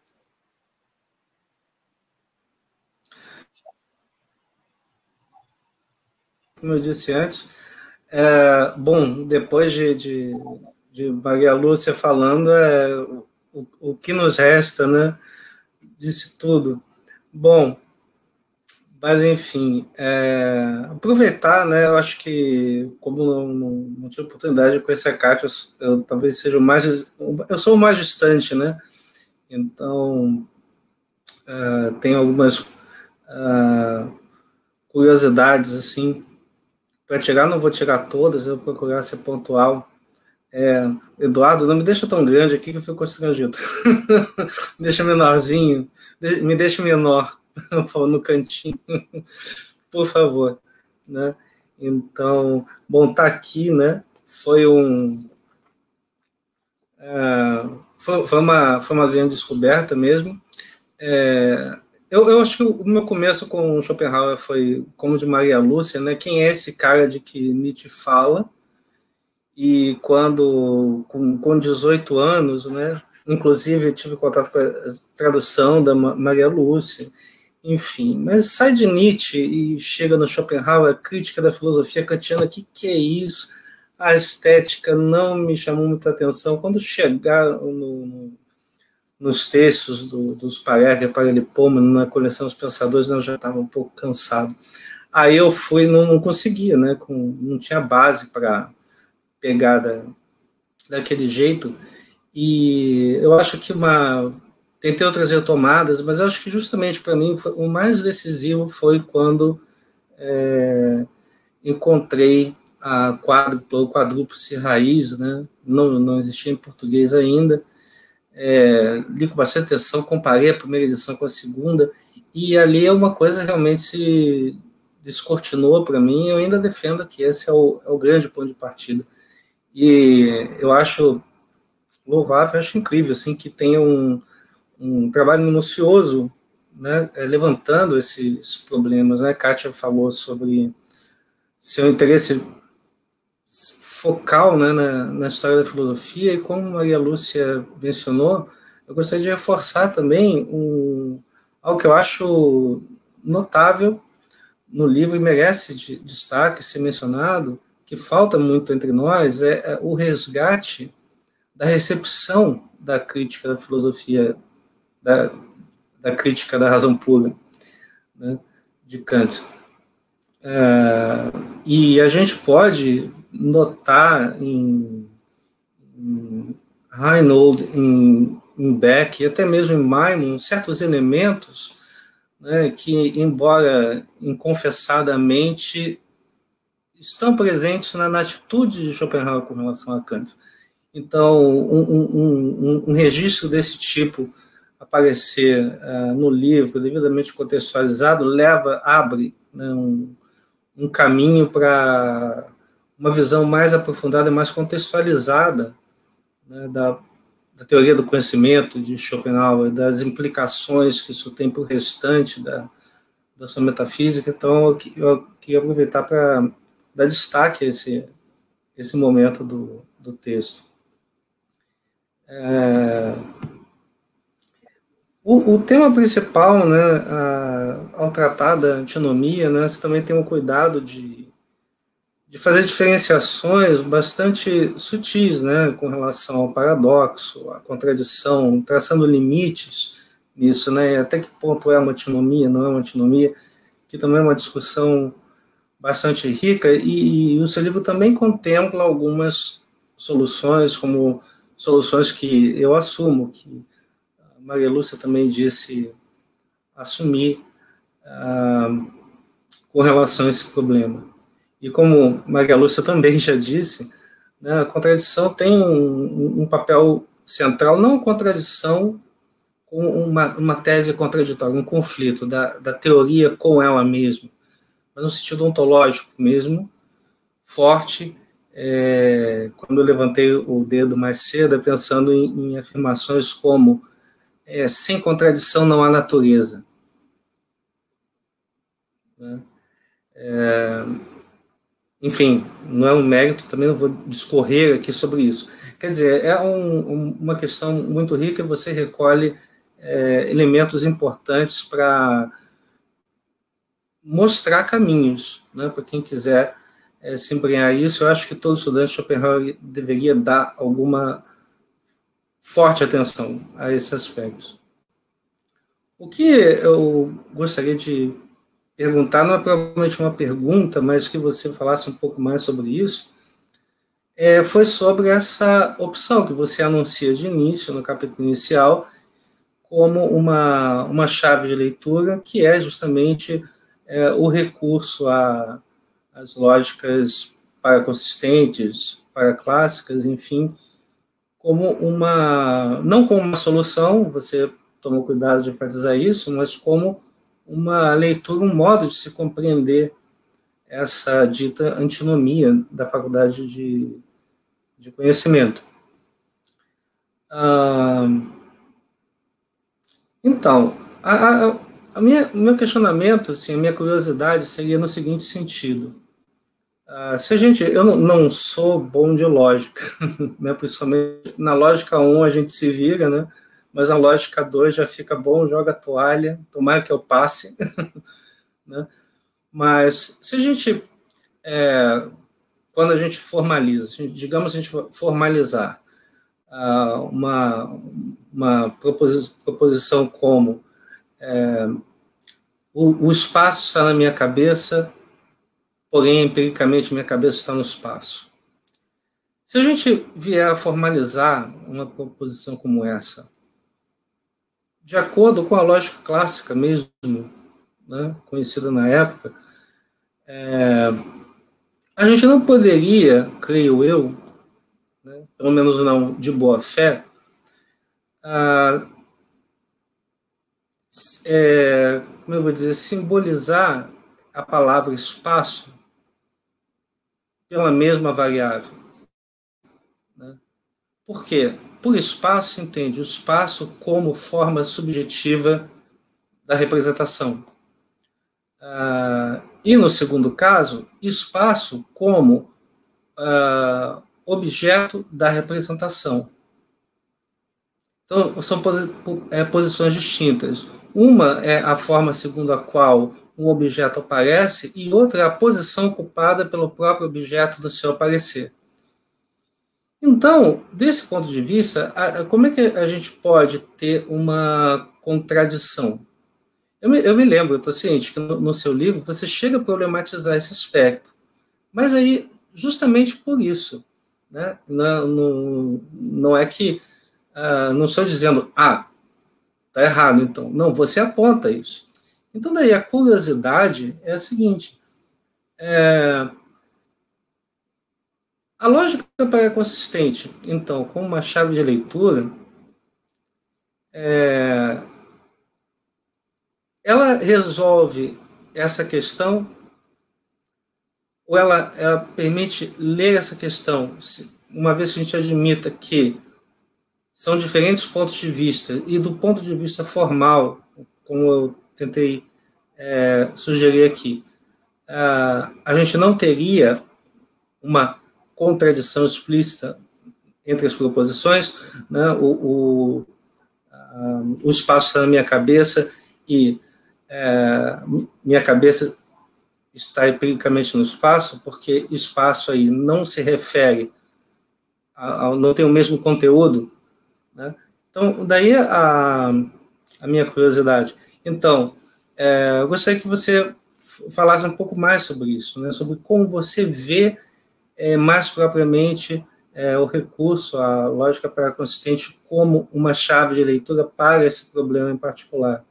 Como eu disse antes, é, bom, depois de, de, de Maria Lúcia falando, é, o, o que nos resta, né? Disse tudo. Bom, mas enfim, é, aproveitar, né? Eu acho que, como não, não, não tive oportunidade de conhecer a Kátia, eu, eu talvez seja o mais. Eu sou o mais distante, né? Então, é, tem algumas é, curiosidades, assim. Para tirar, não vou tirar todas, eu vou procurar ser pontual. É, Eduardo, não me deixa tão grande aqui que eu fico constrangido. Deixa menorzinho, me deixa menor, no cantinho, por favor. Né? Então, bom, tá aqui, né? Foi um. É, foi, foi, uma, foi uma grande descoberta mesmo. É, Eu, eu acho que o meu começo com Schopenhauer foi como de Maria Lúcia, né? Quem é esse cara de que Nietzsche fala? E quando, com, com dezoito anos, né? Inclusive, eu tive contato com a tradução da Maria Lúcia, enfim. Mas sai de Nietzsche e chega no Schopenhauer, a crítica da filosofia kantiana, o que, que é isso? a estética não me chamou muita atenção. Quando chegar no, no, nos textos do, dos Paredes e Paralipômeno, na coleção Os Pensadores, eu já estava um pouco cansado. Aí eu fui, não, não conseguia, né? Com, não tinha base para pegar da, daquele jeito, e eu acho que uma... Tentei outras retomadas, mas eu acho que justamente para mim foi, o mais decisivo foi quando é, encontrei a quádrupla, o quadrúplice raiz, né? não, não existia em português ainda, é, li com bastante atenção, comparei a primeira edição com a segunda, e ali é uma coisa realmente se descortinou para mim. Eu ainda defendo que esse é o, é o grande ponto de partida, e eu acho louvável, eu acho incrível assim, que tenha um um trabalho minucioso, né, levantando esses problemas, né? Kátia falou sobre seu interesse focal, né, na, na história da filosofia, e como Maria Lúcia mencionou, eu gostaria de reforçar também um, algo que eu acho notável no livro e merece de, destaque ser mencionado, que falta muito entre nós, é, é o resgate da recepção da crítica da filosofia, Da, da crítica da razão pura, né, de Kant. É, e a gente pode notar em, em Heinold, em, em Beck, e até mesmo em Maimon, certos elementos, né, que, embora inconfessadamente, estão presentes na, na atitude de Schopenhauer com relação a Kant. Então, um, um, um, um registro desse tipo aparecer uh, no livro, devidamente contextualizado, leva, abre, né, um, um caminho para uma visão mais aprofundada e mais contextualizada, né, da, da teoria do conhecimento de Schopenhauer, das implicações que isso tem para o restante da, da sua metafísica. Então, eu, eu queria aproveitar para dar destaque a esse, esse momento do, do texto. É... O, o tema principal, né, a, ao tratar da antinomia, né, você também tem um cuidado de, de fazer diferenciações bastante sutis, né, com relação ao paradoxo, à contradição, traçando limites nisso, né, até que ponto é uma antinomia, não é uma antinomia, que também é uma discussão bastante rica, e, e o seu livro também contempla algumas soluções, como soluções que eu assumo, que Maria Lúcia também disse assumir ah, com relação a esse problema. E como Maria Lúcia também já disse, né, a contradição tem um, um papel central, não a contradição com uma, uma tese contraditória, um conflito da, da teoria com ela mesma, mas no sentido ontológico mesmo, forte. É, quando eu levantei o dedo mais cedo, pensando em, em afirmações como É, sem contradição não há natureza. Né? É, enfim, não é um mérito, também não vou discorrer aqui sobre isso. Quer dizer, é um, um, uma questão muito rica, você recolhe é, elementos importantes para mostrar caminhos, né, para quem quiser é, se embrenhar isso. Eu acho que todo estudante de Schopenhauer deveria dar alguma forte atenção a esses aspectos. O que eu gostaria de perguntar, não é provavelmente uma pergunta, mas que você falasse um pouco mais sobre isso, é, foi sobre essa opção que você anuncia de início, no capítulo inicial, como uma, uma chave de leitura, que é justamente é, o recurso às lógicas paraconsistentes, paraclássicas, enfim, como uma, não como uma solução, você tomou cuidado de enfatizar isso, mas como uma leitura, um modo de se compreender essa dita antinomia da faculdade de, de conhecimento. Ah, então, a, a, a minha, o meu questionamento, assim, a minha curiosidade seria no seguinte sentido. Ah, se a gente, eu não, não sou bom de lógica, né, principalmente na lógica um a gente se vira, né, mas na lógica dois já fica bom, joga a toalha, tomara que eu passe. Né? Mas se a gente é, quando a gente formaliza, digamos a gente formalizar uh, uma, uma proposi proposição como é, o, o espaço está na minha cabeça, porém, empiricamente, minha cabeça está no espaço. Se a gente vier a formalizar uma proposição como essa, de acordo com a lógica clássica mesmo, né, conhecida na época, é, a gente não poderia, creio eu, né, pelo menos não de boa fé, ah, é, como eu vou dizer, simbolizar a palavra espaço pela mesma variável. Né? Por quê? Por espaço, entende o espaço como forma subjetiva da representação. Ah, e, no segundo caso, espaço como ah, objeto da representação. Então, são posi é, posições distintas. Uma é a forma segundo a qual um objeto aparece e outra é a posição ocupada pelo próprio objeto do seu aparecer. Então, desse ponto de vista, a, como é que a gente pode ter uma contradição? Eu me, eu me lembro, eu estou ciente que no, no seu livro você chega a problematizar esse aspecto. Mas aí, justamente por isso, né, não, não, não é que, uh, não estou dizendo, ah, está errado, então. Não, você aponta isso. Então, daí, a curiosidade é a seguinte, é, a lógica pré-consistente, então, com uma chave de leitura, é, ela resolve essa questão ou ela, ela permite ler essa questão, uma vez que a gente admita que são diferentes pontos de vista, e do ponto de vista formal, como eu tentei é, sugerir aqui, a, a gente não teria uma contradição explícita entre as proposições, né? o, o, a, o espaço está na minha cabeça e é, minha cabeça está empiricamente no espaço, porque espaço aí não se refere, a, a, não tem o mesmo conteúdo, né? Então, daí a, a minha curiosidade. Então, é, eu gostaria que você falasse um pouco mais sobre isso, né? Sobre como você vê é, mais propriamente é, o recurso, a lógica pré-consistente como uma chave de leitura para esse problema em particular.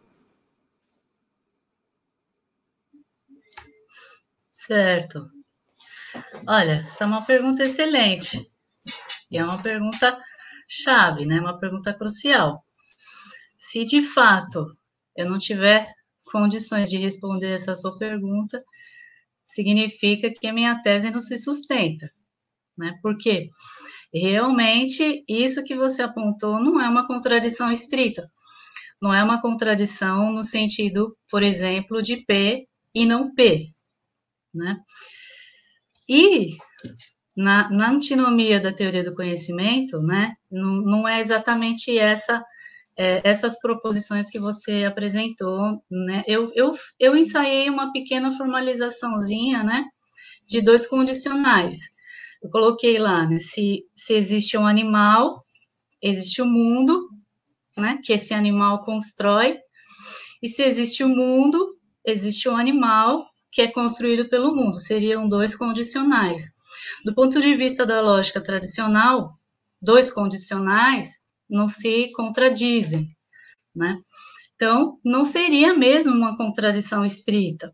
Certo. Olha, essa é uma pergunta excelente. E é uma pergunta chave, né? Uma pergunta crucial. Se de fato eu não tiver condições de responder essa sua pergunta, significa que a minha tese não se sustenta, né? Porque realmente isso que você apontou não é uma contradição estrita. Não é uma contradição no sentido, por exemplo, de P e não P, né? E na, na antinomia da teoria do conhecimento, né, não, não é exatamente essa, é, essas proposições que você apresentou, né? Eu, eu, eu ensaiei uma pequena formalizaçãozinha, né, de dois condicionais. Eu coloquei lá, né, se, se existe um animal, existe o mundo, né, que esse animal constrói, e se existe o mundo, existe o animal que é construído pelo mundo. Seriam dois condicionais. Do ponto de vista da lógica tradicional, dois condicionais não se contradizem, né? Então, não seria mesmo uma contradição estrita.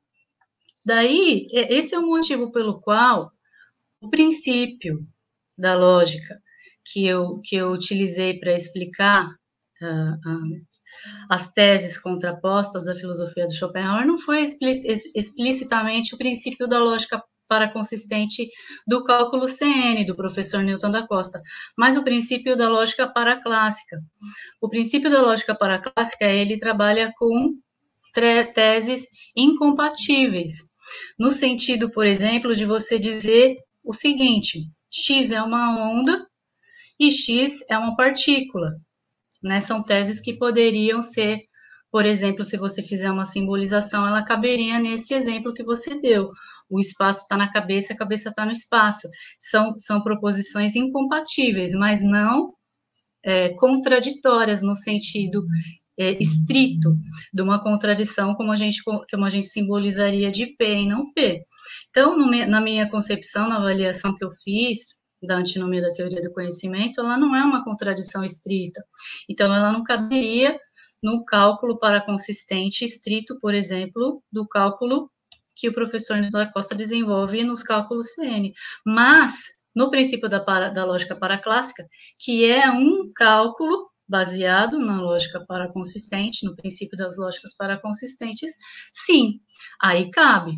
Daí, esse é o motivo pelo qual o princípio da lógica que eu, que eu utilizei para explicar uh, uh, as teses contrapostas da filosofia do Schopenhauer não foi explicitamente o princípio da lógica paraconsistente do cálculo C N, do professor Newton da Costa, mas o princípio da lógica paraclássica. O princípio da lógica paraclássica, ele trabalha com teses incompatíveis, no sentido, por exemplo, de você dizer o seguinte: X é uma onda e X é uma partícula. Né, são teses que poderiam ser, por exemplo, se você fizer uma simbolização, ela caberia nesse exemplo que você deu. o espaço está na cabeça, a cabeça está no espaço. São, são proposições incompatíveis, mas não é, contraditórias no sentido é, estrito de uma contradição como a gente, como a gente simbolizaria de P e não P. Então, no, na minha concepção, na avaliação que eu fiz da antinomia da teoria do conhecimento, ela não é uma contradição estrita. Então, ela não caberia no cálculo paraconsistente estrito, por exemplo, do cálculo que o professor Newton da Costa desenvolve nos cálculos C N. Mas, no princípio da, para, da lógica paraclássica, que é um cálculo baseado na lógica paraconsistente, no princípio das lógicas paraconsistentes, sim, aí cabe.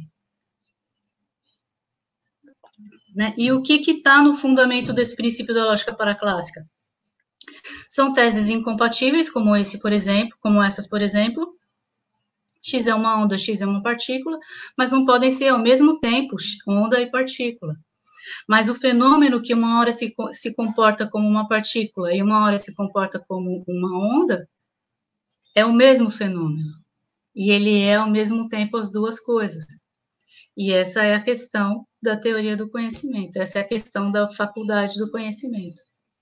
Né? E o que está no fundamento desse princípio da lógica paraclássica? São teses incompatíveis, como esse, por exemplo, como essas, por exemplo, X é uma onda, X é uma partícula, mas não podem ser ao mesmo tempo onda e partícula. Mas o fenômeno que uma hora se, se comporta como uma partícula e uma hora se comporta como uma onda, é o mesmo fenômeno. E ele é ao mesmo tempo as duas coisas. E essa é a questão da teoria do conhecimento, essa é a questão da faculdade do conhecimento.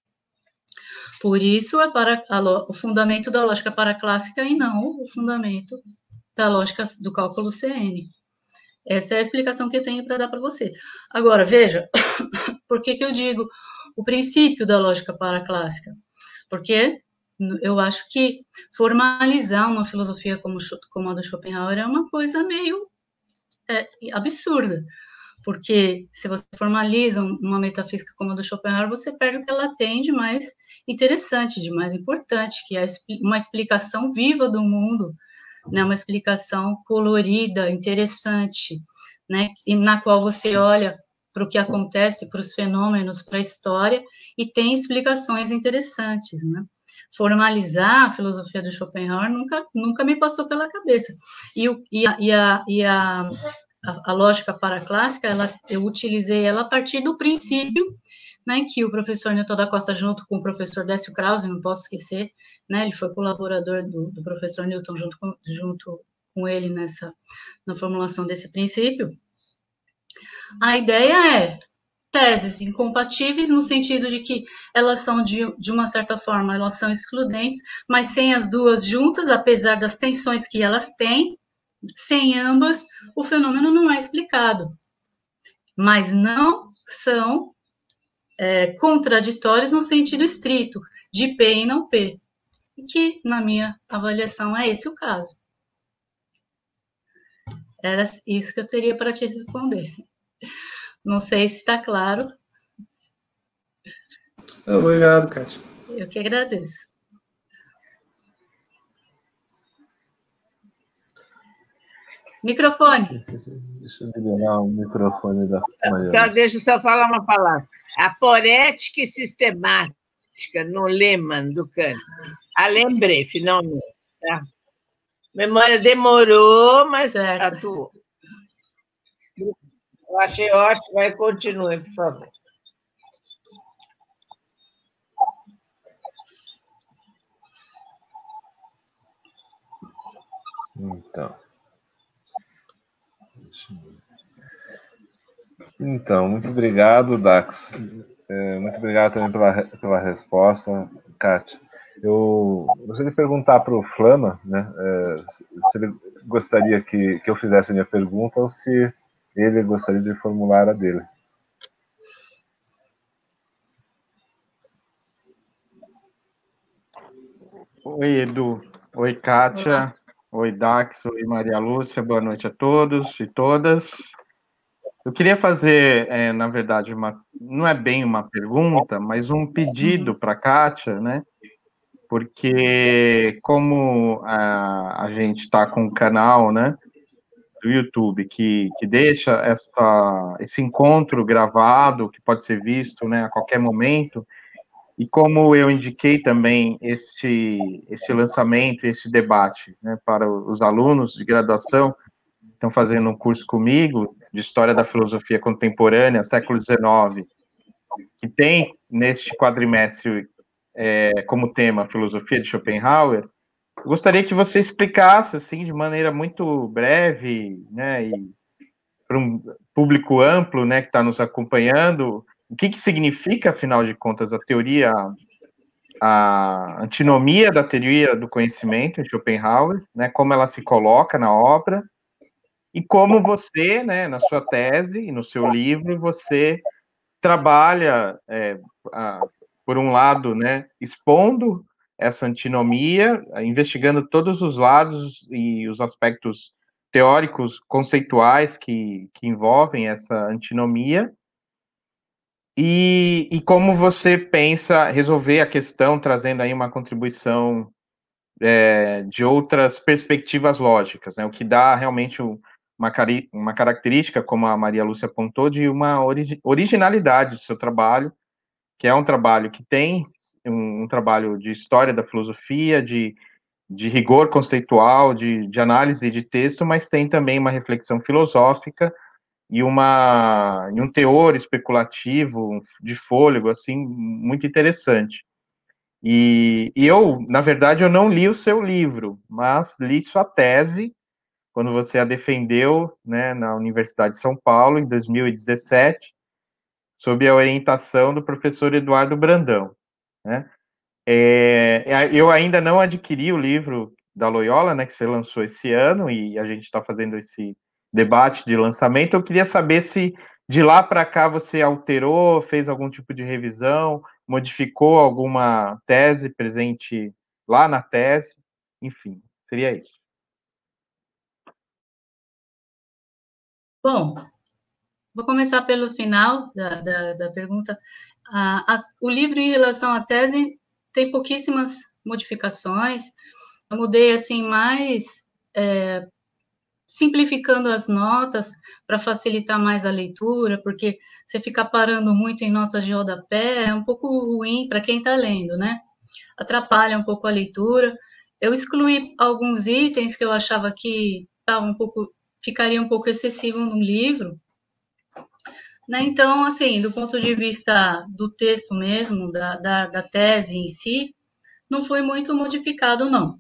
Por isso, é para a, o fundamento da lógica paraclássica e não o fundamento da lógica do cálculo C N. Essa é a explicação que eu tenho para dar para você. Agora, veja, por que que eu digo o princípio da lógica paraclássica? Porque eu acho que formalizar uma filosofia como, como a do Schopenhauer é uma coisa meio é, absurda. Porque se você formaliza uma metafísica como a do Schopenhauer, você perde o que ela tem de mais interessante, de mais importante, que é uma explicação viva do mundo, né, uma explicação colorida, interessante, né, e na qual você olha para o que acontece, para os fenômenos, para a história, e tem explicações interessantes, né. Formalizar a filosofia do Schopenhauer nunca, nunca me passou pela cabeça. E, o, e, a, e, a, e a, a, a lógica paraclássica, ela, eu utilizei ela a partir do princípio, né, que o professor Newton da Costa, junto com o professor Décio Krause, não posso esquecer, né, ele foi colaborador do, do professor Newton junto com, junto com ele nessa, na formulação desse princípio. A ideia é teses incompatíveis no sentido de que elas são, de, de uma certa forma, elas são excludentes, mas sem as duas juntas, apesar das tensões que elas têm, sem ambas, o fenômeno não é explicado. Mas não são É, contraditórios no sentido estrito, de P e não P, que, na minha avaliação, é esse o caso. Era isso que eu teria para te responder. Não sei se está claro. Obrigado, Kátia. Eu que agradeço. Microfone. Deixa eu liberar o microfone da Maria. Só, deixa eu só falar uma palavra. A poética e sistemática no Lehmann do Kant. Ah, lembrei, finalmente. Tá? Memória demorou, mas certo. Atuou. Eu achei ótimo, vai continue, por favor. Então. Então, muito obrigado, Dax. É, muito obrigado também pela, pela resposta, Kátia. Eu gostaria de perguntar para o Flama, né, é, se ele gostaria que, que eu fizesse a minha pergunta ou se ele gostaria de formular a dele. Oi, Edu. Oi, Kátia. Oi, Dax. Oi, Maria Lúcia. Boa noite a todos e todas. Eu queria fazer, é, na verdade, uma, não é bem uma pergunta, mas um pedido para a Kátia, né? Porque como a, a gente está com um canal, né, do YouTube que, que deixa esta, esse encontro gravado, que pode ser visto, né, a qualquer momento, e como eu indiquei também esse, esse lançamento, esse debate, né, para os alunos de graduação que estão fazendo um curso comigo de História da Filosofia Contemporânea, século dezenove, que tem neste quadrimestre é, como tema Filosofia de Schopenhauer, eu gostaria que você explicasse, assim, de maneira muito breve, né, e para um público amplo, né, que está nos acompanhando, o que, que significa, afinal de contas, a teoria, a antinomia da teoria do conhecimento em Schopenhauer, né, como ela se coloca na obra, e como você, né, na sua tese e no seu livro, você trabalha, é, a, por um lado, né, expondo essa antinomia, investigando todos os lados e os aspectos teóricos, conceituais que, que envolvem essa antinomia, e, e como você pensa resolver a questão, trazendo aí uma contribuição é, de outras perspectivas lógicas, né, o que dá realmente uma, cari uma característica, como a Maria Lúcia apontou, de uma origi originalidade do seu trabalho, que é um trabalho que tem um, um trabalho de história da filosofia, de, de rigor conceitual, de, de análise de texto, mas tem também uma reflexão filosófica e, uma, e um teor especulativo, de fôlego, assim, muito interessante. E, e eu, na verdade, eu não li o seu livro, mas li sua tese, quando você a defendeu, né, na Universidade de São Paulo, em dois mil e dezessete, sob a orientação do professor Eduardo Brandão, né? É, eu ainda não adquiri o livro da Loyola, né, que você lançou esse ano, e a gente está fazendo esse debate de lançamento. Eu queria saber se de lá para cá você alterou, fez algum tipo de revisão, modificou alguma tese presente lá na tese, enfim, seria isso. Bom, vou começar pelo final da, da, da pergunta. A, a, o livro, em relação à tese, tem pouquíssimas modificações. Eu mudei, assim, mais é, simplificando as notas para facilitar mais a leitura, porque você ficar parando muito em notas de rodapé é um pouco ruim para quem está lendo, né? Atrapalha um pouco a leitura. Eu excluí alguns itens que eu achava que tava um pouco, ficaria um pouco excessivo no livro, né? Então, assim, do ponto de vista do texto mesmo, da, da, da tese em si, não foi muito modificado, não.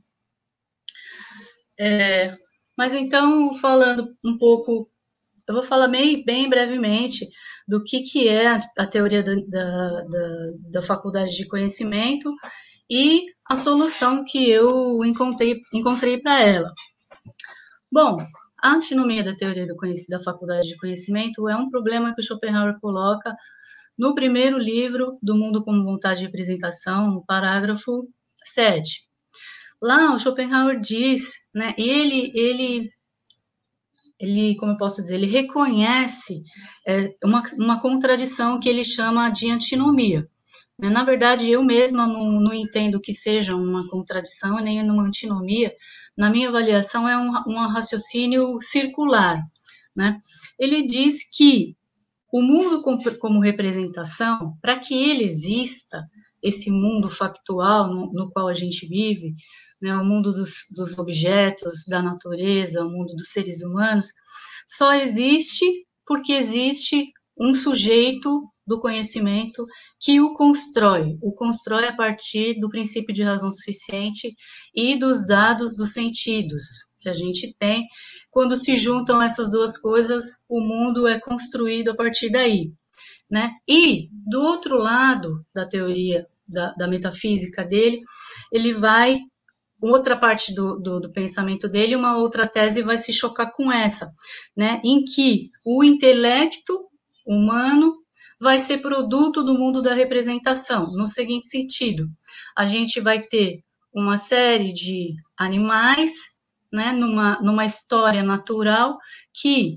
É, mas então, falando um pouco, eu vou falar bem, bem brevemente do que, que é a, a teoria da, da, da, da faculdade de conhecimento e a solução que eu encontrei, encontrei para ela. Bom, a antinomia da teoria do conhecimento, da faculdade de conhecimento é um problema que o Schopenhauer coloca no primeiro livro do Mundo como Vontade de Representação, no parágrafo sete. Lá, o Schopenhauer diz, né, ele, ele, ele, como eu posso dizer, ele reconhece é, uma, uma contradição que ele chama de antinomia. Na verdade, eu mesma não, não entendo que seja uma contradição nem uma antinomia. Na minha avaliação, é um, um raciocínio circular, né? Ele diz que o mundo como representação, para que ele exista, esse mundo factual no, no qual a gente vive, né, o mundo dos, dos objetos, da natureza, o mundo dos seres humanos, só existe porque existe um sujeito do conhecimento que o constrói, o constrói a partir do princípio de razão suficiente e dos dados dos sentidos que a gente tem. Quando se juntam essas duas coisas, o mundo é construído a partir daí, né? E, do outro lado da teoria, da, da metafísica dele, ele vai, outra parte do, do, do pensamento dele, uma outra tese vai se chocar com essa, né? Em que o intelecto humano vai ser produto do mundo da representação, no seguinte sentido: a gente vai ter uma série de animais, né, numa, numa história natural que,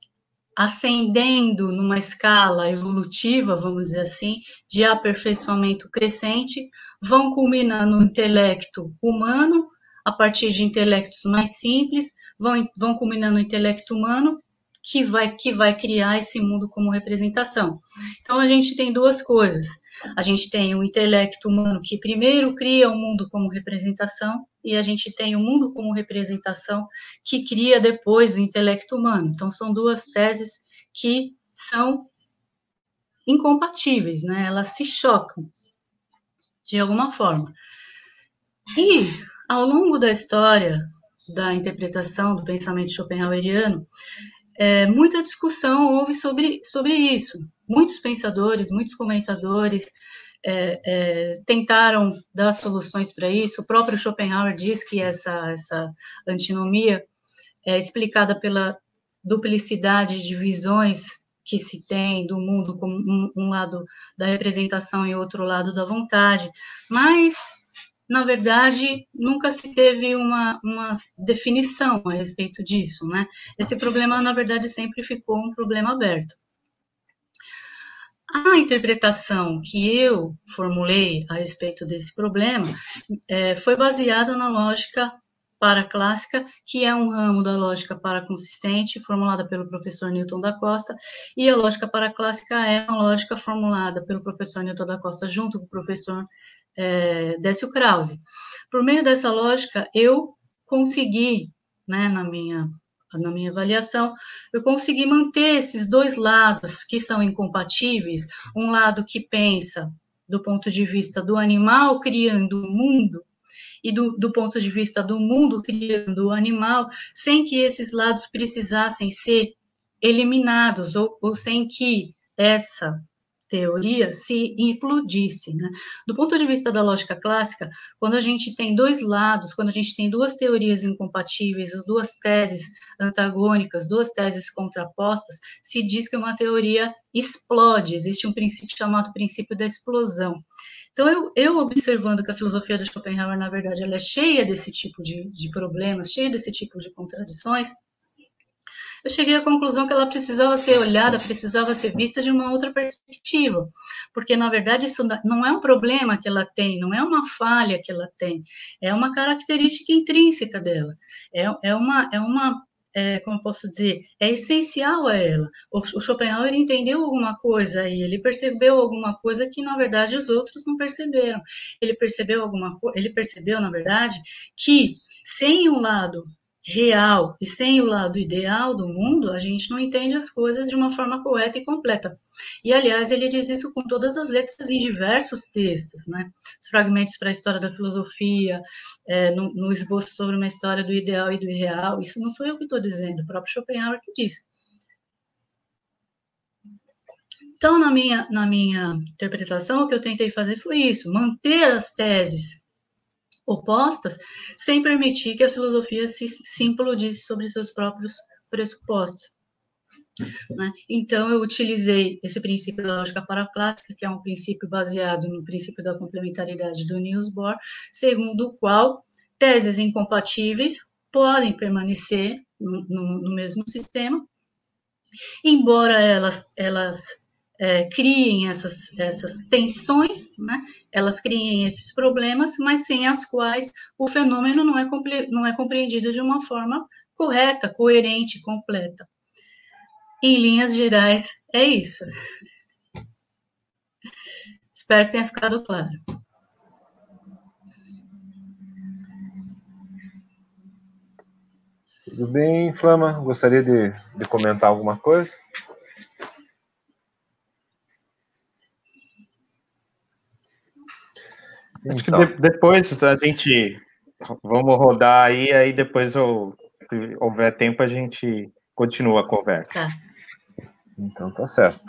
ascendendo numa escala evolutiva, vamos dizer assim, de aperfeiçoamento crescente, vão culminar no intelecto humano, a partir de intelectos mais simples, vão, vão culminar no intelecto humano, que vai, que vai criar esse mundo como representação. Então, a gente tem duas coisas. A gente tem o intelecto humano que primeiro cria o mundo como representação, e a gente tem o mundo como representação que cria depois o intelecto humano. Então, são duas teses que são incompatíveis, né? Elas se chocam de alguma forma. E, ao longo da história da interpretação do pensamento schopenhaueriano, é, muita discussão houve sobre, sobre isso. Muitos pensadores, muitos comentadores é, é, tentaram dar soluções para isso. O próprio Schopenhauer diz que essa, essa antinomia é explicada pela duplicidade de visões que se tem do mundo, como um, um lado da representação e outro lado da vontade, mas, na verdade, nunca se teve uma, uma definição a respeito disso, né? Esse problema, na verdade, sempre ficou um problema aberto. A interpretação que eu formulei a respeito desse problema é, foi baseada na lógica paraclássica, que é um ramo da lógica paraconsistente, formulada pelo professor Newton da Costa, e a lógica paraclássica é uma lógica formulada pelo professor Newton da Costa junto com o professor é, Décio Krause. Por meio dessa lógica, eu consegui, né, na minha na minha avaliação, eu consegui manter esses dois lados que são incompatíveis, um lado que pensa do ponto de vista do animal criando o mundo, e do, do ponto de vista do mundo criando o animal, sem que esses lados precisassem ser eliminados, ou, ou sem que essa teoria se implodisse, né? Do ponto de vista da lógica clássica, quando a gente tem dois lados, quando a gente tem duas teorias incompatíveis, as duas teses antagônicas, duas teses contrapostas, se diz que uma teoria explode, existe um princípio chamado princípio da explosão. Então, eu, eu observando que a filosofia de Schopenhauer, na verdade, ela é cheia desse tipo de, de problemas, cheia desse tipo de contradições, eu cheguei à conclusão que ela precisava ser olhada, precisava ser vista de uma outra perspectiva, porque, na verdade, isso não é um problema que ela tem, não é uma falha que ela tem, é uma característica intrínseca dela, é, é uma... É uma É, como eu posso dizer, é essencial a ela. O, o Schopenhauer entendeu alguma coisa e ele percebeu alguma coisa que, na verdade, os outros não perceberam. Ele percebeu alguma coisa, ele percebeu, na verdade, que sem um lado real e sem o lado ideal do mundo, a gente não entende as coisas de uma forma correta e completa. E, aliás, ele diz isso com todas as letras em diversos textos, né? Os fragmentos para a história da filosofia, é, no, no esboço sobre uma história do ideal e do irreal, isso não sou eu que estou dizendo, o próprio Schopenhauer que diz. Então, na minha, na minha interpretação, o que eu tentei fazer foi isso, manter as teses opostas, sem permitir que a filosofia se, se implodisse sobre seus próprios pressupostos. Né? Então, eu utilizei esse princípio da lógica paraclássica, que é um princípio baseado no princípio da complementaridade do Niels Bohr, segundo o qual teses incompatíveis podem permanecer no, no, no mesmo sistema, embora elas, elas É, criem essas, essas tensões, né? Elas criem esses problemas, mas sem as quais o fenômeno não é, não é compreendido de uma forma correta, coerente, completa. Em linhas gerais, é isso. Espero que tenha ficado claro. Tudo bem, Flama? Gostaria de, de comentar alguma coisa? Acho então. que de, depois a gente vamos rodar aí, aí depois, eu, se houver tempo, a gente continua a conversa. Tá. Então, tá certo.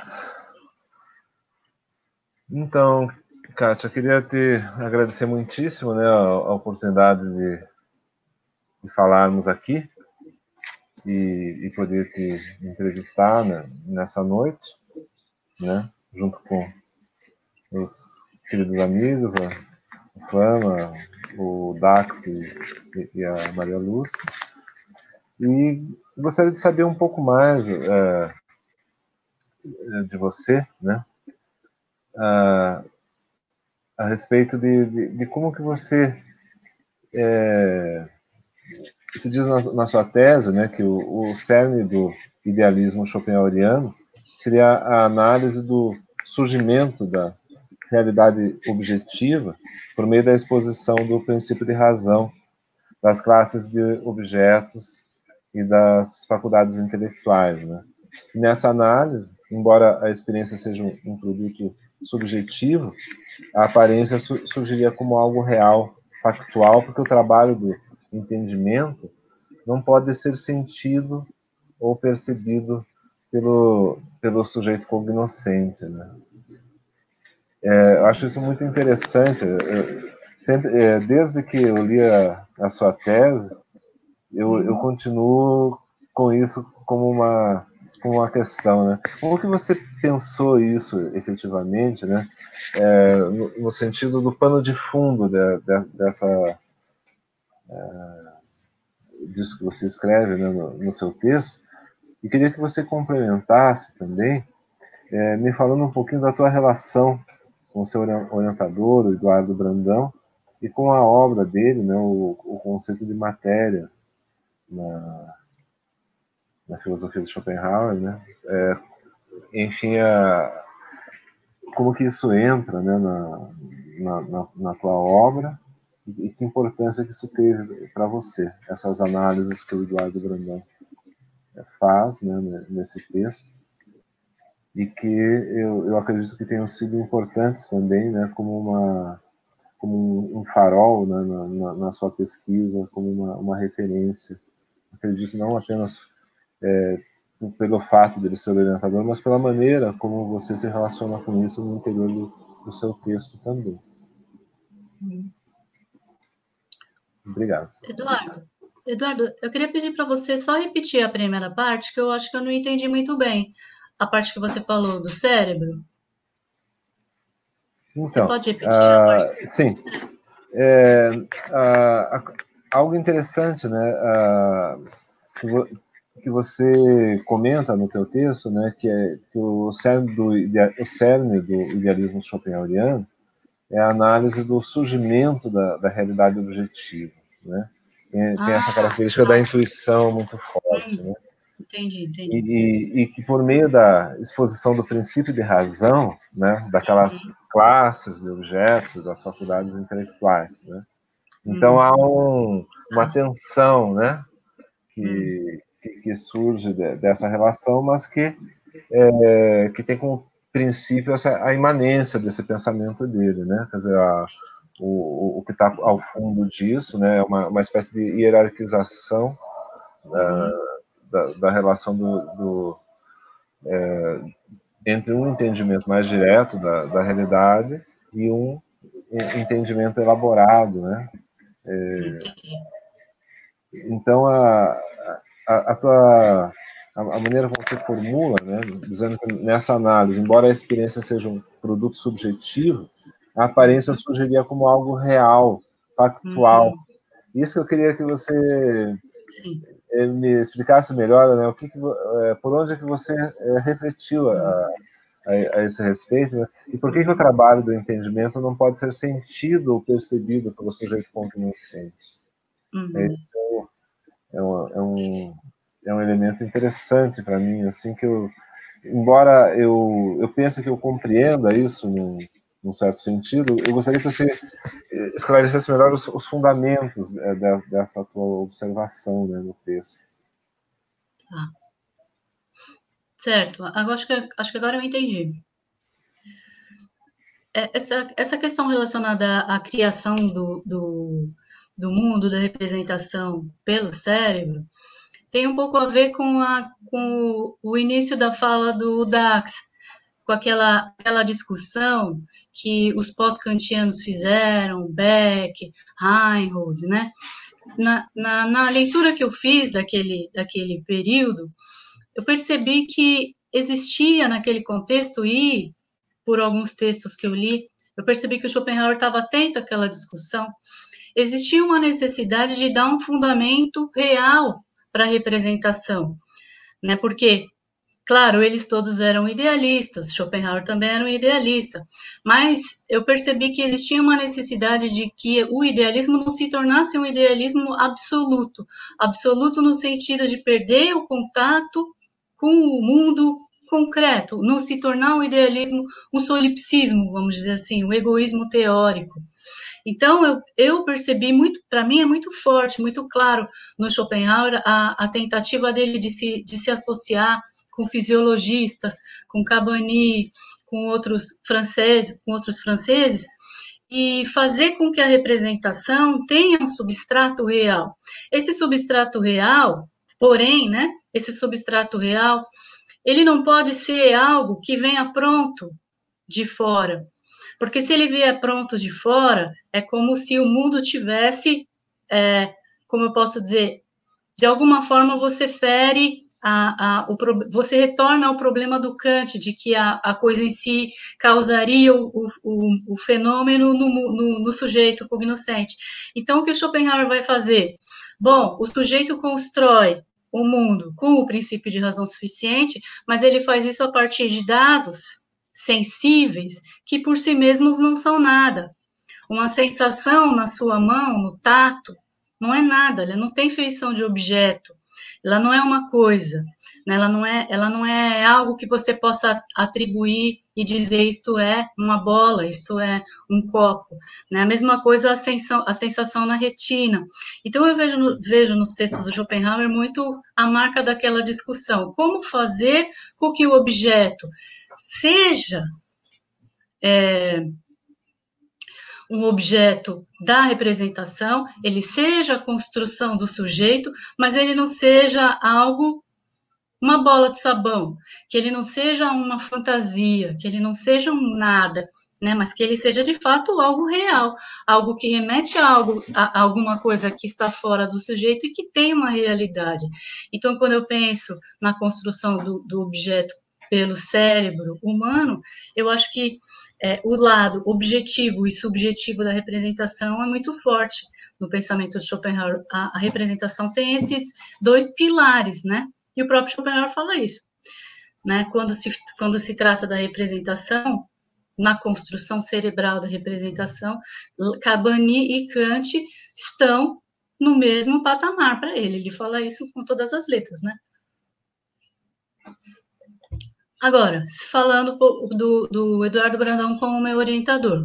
Então, Kátia, eu queria te agradecer muitíssimo, né, a, a oportunidade de, de falarmos aqui e, e poder te entrevistar, né, nessa noite, né, junto com os queridos amigos, a Flama, o Dax e, e a Maria Lúcia. E gostaria de saber um pouco mais é, de você, né, a, a respeito de, de, de como que você é, se diz na, na sua tese, né, que o, o cerne do idealismo schopenhaueriano seria a análise do surgimento da realidade objetiva por meio da exposição do princípio de razão das classes de objetos e das faculdades intelectuais, né? E nessa análise, embora a experiência seja um, um produto subjetivo, a aparência su surgiria como algo real, factual, porque o trabalho do entendimento não pode ser sentido ou percebido pelo, pelo sujeito cognoscente, né? É, eu acho isso muito interessante. Eu, sempre, é, desde que eu li a, a sua tese, eu, eu continuo com isso como uma, como uma questão, né? Como que você pensou isso efetivamente, né? É, no, no sentido do pano de fundo de, de, dessa é, disso que você escreve, né, no, no seu texto, e queria que você complementasse também, é, me falando um pouquinho da tua relação com o seu orientador, o Eduardo Brandão, e com a obra dele, né, o, o conceito de matéria na, na filosofia de Schopenhauer, né? É, enfim, a, como que isso entra, né, na, na, na, na tua obra, e, e que importância que isso teve para você, essas análises que o Eduardo Brandão faz, né, nesse texto, e que eu, eu acredito que tenham sido importantes também, né, como uma como um, um farol, né, na, na, na sua pesquisa, como uma, uma referência. Acredito não apenas é, pelo fato dele ser orientador, mas pela maneira como você se relaciona com isso no interior do, do seu texto também. Hum. Obrigado. Eduardo, Eduardo, eu queria pedir para você só repetir a primeira parte, que eu acho que eu não entendi muito bem. A parte que você falou do cérebro. Então, você pode repetir uh, a parte? Sim. É, uh, algo interessante, né, uh, que, vo que você comenta no teu texto, né, que é que o cerne do, o cerne do idealismo schopenhaueriano é a análise do surgimento da, da realidade objetiva, né? Tem, tem Ah, essa característica da intuição muito forte, hum, né? entendi, entendi. E, e, e que por meio da exposição do princípio de razão, né, daquelas Uhum. classes de objetos, das faculdades intelectuais, né? Então Uhum. há um, uma Ah. tensão, né, que, Hum. que, que surge de, dessa relação, mas que, é, que tem como princípio essa, a imanência desse pensamento dele, né? Quer dizer, a, o, o que está ao fundo disso, né, é uma, uma espécie de hierarquização da, Uhum. da, da relação do, do é, entre um entendimento mais direto da, da realidade e um entendimento elaborado, né? É, então a, a, a tua a maneira como você formula, né, dizendo que nessa análise, embora a experiência seja um produto subjetivo, a aparência surgiria como algo real, factual. Uhum. Isso eu queria que você Sim. me explicasse melhor, né, o que, que por onde é que você refletiu a, a, a esse respeito, né, e por que, que o trabalho do entendimento não pode ser sentido ou percebido pelo sujeito cognoscente. Uhum. Esse é um, é um é um elemento interessante para mim, assim, que eu, embora eu, eu pense que eu compreenda isso num, num certo sentido, eu gostaria que você esclarecesse melhor os, os fundamentos de, de, dessa tua observação, né, no texto. Ah. Certo, agora, acho, que, acho que agora eu entendi. Essa, essa questão relacionada à, à criação do, do, do mundo, da representação pelo cérebro, tem um pouco a ver com, a, com o, o início da fala do Dax, com aquela, aquela discussão que os pós-kantianos fizeram, Beck, Reinhold, né? Na, na, na leitura que eu fiz daquele, daquele período, eu percebi que existia naquele contexto, e por alguns textos que eu li, eu percebi que o Schopenhauer estava atento àquela discussão, existia uma necessidade de dar um fundamento real para a representação, né? Porque, claro, eles todos eram idealistas, Schopenhauer também era um idealista, mas eu percebi que existia uma necessidade de que o idealismo não se tornasse um idealismo absoluto, absoluto no sentido de perder o contato com o mundo concreto, não se tornar um idealismo, um solipsismo, vamos dizer assim, um egoísmo teórico. Então, eu, eu percebi muito, para mim é muito forte, muito claro no Schopenhauer a, a tentativa dele de se, de se associar com fisiologistas, com Cabanis, com outros franceses, com outros franceses, e fazer com que a representação tenha um substrato real. Esse substrato real Porém, né, esse substrato real, ele não pode ser algo que venha pronto de fora. Porque se ele vier pronto de fora, é como se o mundo tivesse, é, como eu posso dizer, de alguma forma você fere, a, a, o, você retorna ao problema do Kant, de que a, a coisa em si causaria o, o, o fenômeno no, no, no sujeito cognoscente. Então, o que o Schopenhauer vai fazer? Bom, o sujeito constrói o mundo com o princípio de razão suficiente, mas ele faz isso a partir de dados sensíveis que por si mesmos não são nada. Uma sensação na sua mão, no tato, não é nada, ela não tem feição de objeto, ela não é uma coisa, né? ela, não é, ela não é algo que você possa atribuir e dizer isto é uma bola, isto é um copo. Né? A mesma coisa a sensação, a sensação na retina. Então eu vejo, vejo nos textos do Schopenhauer muito a marca daquela discussão, como fazer com que o objeto seja é, um objeto da representação, ele seja a construção do sujeito, mas ele não seja algo, uma bola de sabão, que ele não seja uma fantasia, que ele não seja um nada, né, mas que ele seja de fato algo real, algo que remete a, algo, a alguma coisa que está fora do sujeito e que tem uma realidade. Então, quando eu penso na construção do, do objeto pelo cérebro humano, eu acho que é, o lado objetivo e subjetivo da representação é muito forte no pensamento de Schopenhauer. A, a representação tem esses dois pilares, né? E o próprio Schopenhauer fala isso, né? Quando se, quando se trata da representação, na construção cerebral da representação, Cabanilles e Kant estão no mesmo patamar para ele. Ele fala isso com todas as letras, né? Agora, falando do, do Eduardo Brandão como meu orientador.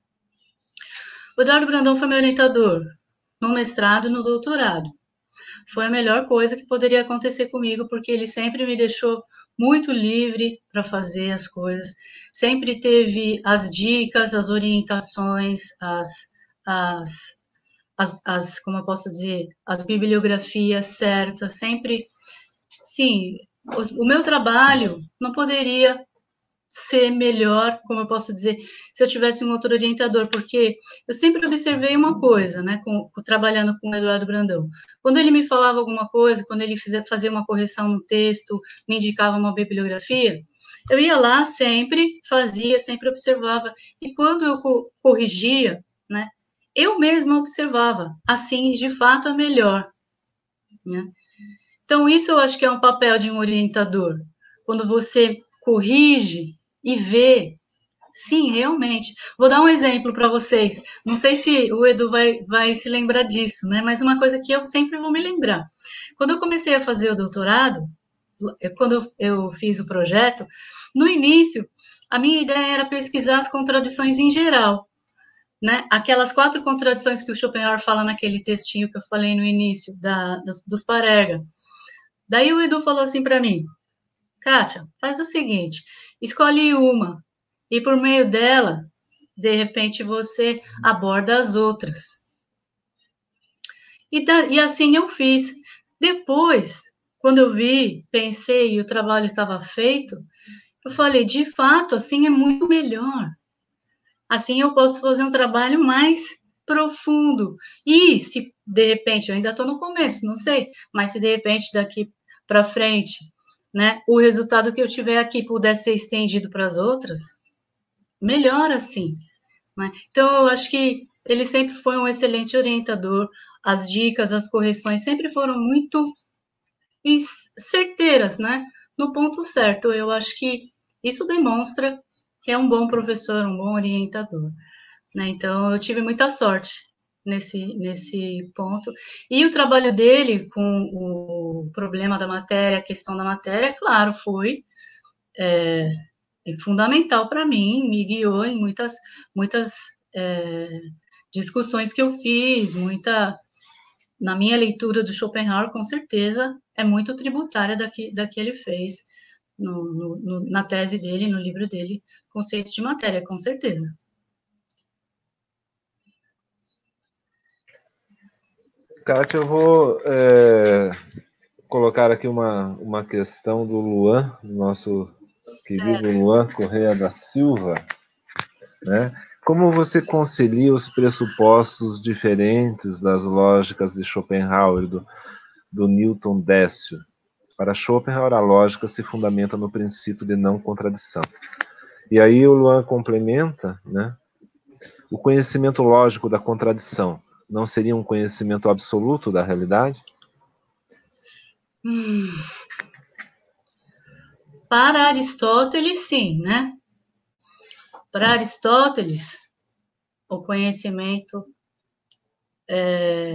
O Eduardo Brandão foi meu orientador no mestrado e no doutorado. Foi a melhor coisa que poderia acontecer comigo, porque ele sempre me deixou muito livre para fazer as coisas, sempre teve as dicas, as orientações, as, as, as, as como eu posso dizer, as bibliografias certas, sempre, sim, o meu trabalho não poderia ser melhor, como eu posso dizer, se eu tivesse um outro orientador, porque eu sempre observei uma coisa, né, com, com, trabalhando com o Eduardo Brandão. Quando ele me falava alguma coisa, quando ele fizer, fazia uma correção no texto, me indicava uma bibliografia, eu ia lá sempre, fazia, sempre observava, e quando eu co corrigia, né, eu mesma observava, assim, de fato, é melhor, né? Então, isso eu acho que é um papel de um orientador, quando você corrige e vê, sim, realmente. Vou dar um exemplo para vocês, não sei se o Edu vai, vai se lembrar disso, né? Mas uma coisa que eu sempre vou me lembrar. Quando eu comecei a fazer o doutorado, quando eu, eu fiz o projeto, no início, a minha ideia era pesquisar as contradições em geral, né? Aquelas quatro contradições que o Schopenhauer fala naquele textinho que eu falei no início, da, dos, dos Parerga. Daí o Edu falou assim para mim, Kátia, faz o seguinte, escolhe uma, e por meio dela, de repente, você aborda as outras. E, da, e assim eu fiz. Depois, quando eu vi, pensei e o trabalho estava feito, eu falei, de fato, assim é muito melhor. Assim eu posso fazer um trabalho mais profundo. E se, de repente, eu ainda estou no começo, não sei, mas se de repente daqui para frente, né, o resultado que eu tiver aqui puder ser estendido para as outras, melhor assim. Né? Então, eu acho que ele sempre foi um excelente orientador, as dicas, as correções sempre foram muito certeiras, né? No ponto certo. Eu acho que isso demonstra que é um bom professor, um bom orientador. Né? Então, eu tive muita sorte nesse, nesse ponto. E o trabalho dele com o problema da matéria, a questão da matéria, claro, foi é, fundamental para mim, me guiou em muitas, muitas é, discussões que eu fiz, muita, na minha leitura do Schopenhauer, com certeza, é muito tributária da que, da que ele fez no, no, no, na tese dele, no livro dele, Conceitos de Matéria, com certeza. Kátia, eu vou é, colocar aqui uma, uma questão do Luan, nosso querido Luan Correia da Silva, né? Como você concilia os pressupostos diferentes das lógicas de Schopenhauer, do, do Newton Décio? Para Schopenhauer, a lógica se fundamenta no princípio de não contradição. E aí o Luan complementa, né? O conhecimento lógico da contradição não seria um conhecimento absoluto da realidade? Hum. Para Aristóteles, sim, né? Para Aristóteles, o conhecimento é...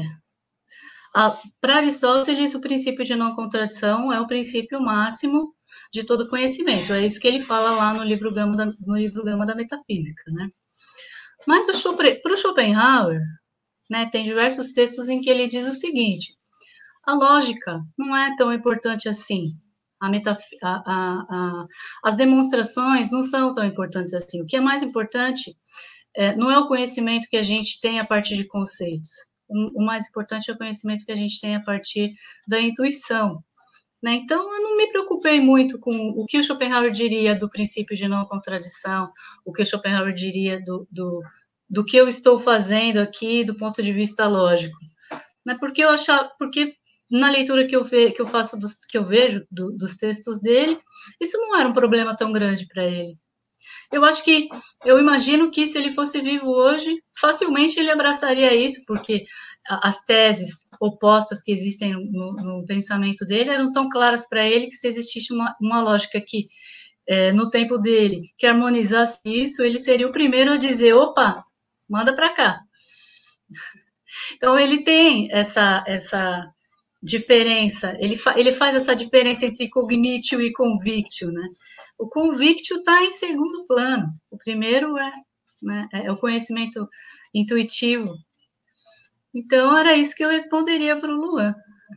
Para Aristóteles, o princípio de não contradição é o princípio máximo de todo conhecimento. É isso que ele fala lá no livro Gama da, no livro Gama da Metafísica, né? Mas para o Schopenhauer, né, tem diversos textos em que ele diz o seguinte: a lógica não é tão importante assim. A metaf... a, a, a, as demonstrações não são tão importantes assim. O que é mais importante é, não é o conhecimento que a gente tem a partir de conceitos. O, o mais importante é o conhecimento que a gente tem a partir da intuição. Né? Então, eu não me preocupei muito com o que o Schopenhauer diria do princípio de não contradição, o que o Schopenhauer diria do, do, do que eu estou fazendo aqui do ponto de vista lógico. Né? Porque eu achava, porque na leitura que eu, ve, que eu faço, dos, que eu vejo do, dos textos dele, isso não era um problema tão grande para ele. Eu acho que, eu imagino que se ele fosse vivo hoje, facilmente ele abraçaria isso, porque as teses opostas que existem no, no pensamento dele eram tão claras para ele que se existisse uma, uma lógica que, é, no tempo dele, que harmonizasse isso, ele seria o primeiro a dizer, opa, manda para cá. Então, ele tem essa, essa diferença, ele, fa, ele faz essa diferença entre cognitio e convictio, né? O convictio está em segundo plano, o primeiro é, né, é o conhecimento intuitivo. Então, era isso que eu responderia para o Luan.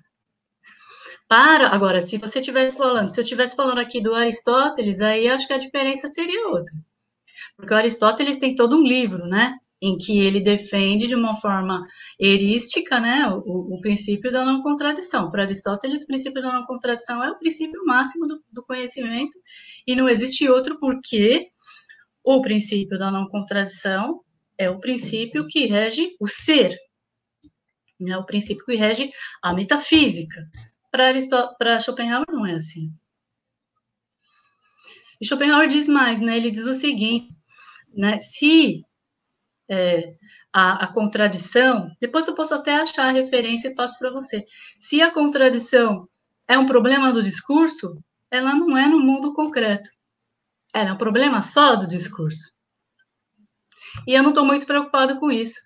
Para, agora, se você estivesse falando, se eu estivesse falando aqui do Aristóteles, aí acho que a diferença seria outra. Porque o Aristóteles tem todo um livro, né, em que ele defende de uma forma erística, né, o, o princípio da não contradição. Para Aristóteles, o princípio da não contradição é o princípio máximo do, do conhecimento, e não existe outro, porque o princípio da não contradição é o princípio que rege o ser, é o princípio que rege a metafísica. Para Schopenhauer não é assim. E Schopenhauer diz mais, né, ele diz o seguinte, né, se é, a, a contradição, depois eu posso até achar a referência e passo para você, se a contradição é um problema do discurso, ela não é no mundo concreto, ela é um problema só do discurso. E eu não estou muito preocupado com isso.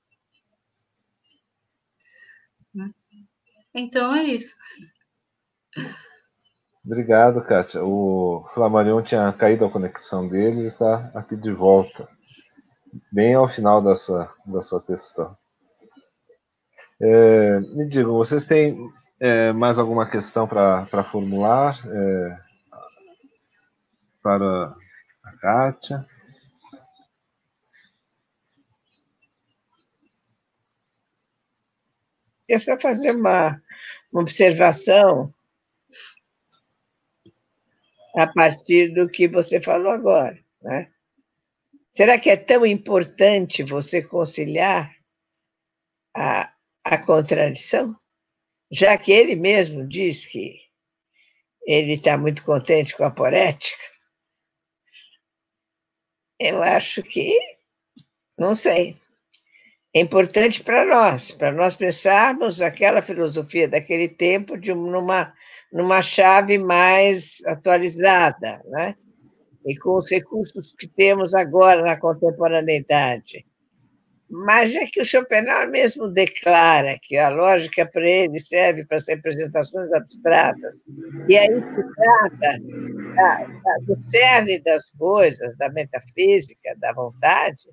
Né? Então é isso. Obrigado, Kátia. O Flammarion tinha caído a conexão dele, ele está aqui de volta, bem ao final da sua, da sua questão. É, me digam, vocês têm é, mais alguma questão para formular é, para a Kátia? Eu só fazer uma, uma observação a partir do que você falou agora, né? Será que é tão importante você conciliar a, a contradição? Já que ele mesmo diz que ele está muito contente com a poética, eu acho que, não sei, é importante para nós, para nós pensarmos aquela filosofia daquele tempo de numa, numa chave mais atualizada, né? E com os recursos que temos agora na contemporaneidade. Mas é que o Schopenhauer mesmo declara que a lógica para ele serve para as representações abstratas, e aí se trata da, da, do cerne das coisas, da metafísica, da vontade,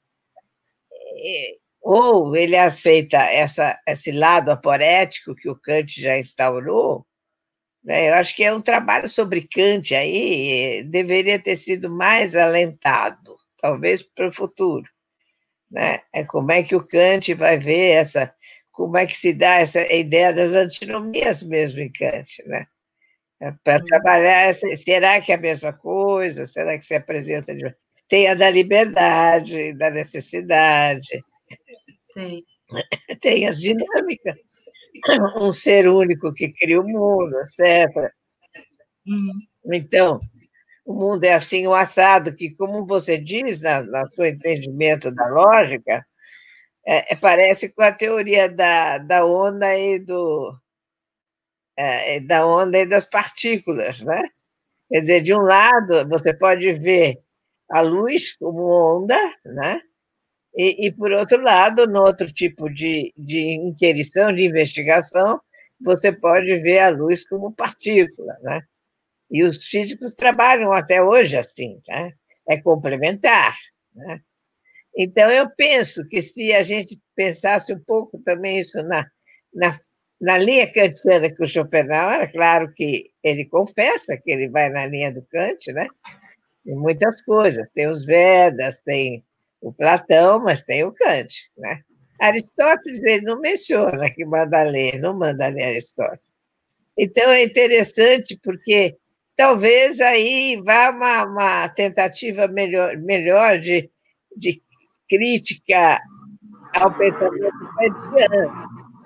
e, ou ele aceita essa, esse lado aporético que o Kant já instaurou, né? Eu acho que é um trabalho sobre Kant aí, deveria ter sido mais alentado, talvez para o futuro. Né? É como é que o Kant vai ver essa como é que se dá essa ideia das antinomias mesmo em Kant, né? Para trabalhar, será que é a mesma coisa? Será que se apresenta de... Tem a da liberdade, da necessidade. Tem. Tem as dinâmicas. Um ser único que cria o mundo, etcétera. Uhum. Então, o mundo é assim, o assado, que, como você diz, na, no seu entendimento da lógica, é, é, parece com a teoria da, da onda e do... É, da onda e das partículas, né? Quer dizer, de um lado, você pode ver a luz como onda, né? E, e por outro lado, no outro tipo de, de inquirição, de investigação, você pode ver a luz como partícula, né? E os físicos trabalham até hoje assim, né? É complementar, né? Então, eu penso que se a gente pensasse um pouco também isso na, na, na linha kantiana que o Schopenhauer, é claro que ele confessa que ele vai na linha do Kant, né? Tem muitas coisas, tem os Vedas, tem o Platão, mas tem o Kant, né? Aristóteles ele não menciona que manda ler, não manda ler Aristóteles. Então, é interessante porque talvez aí vá uma, uma tentativa melhor, melhor de, de crítica ao pensamento kantiano,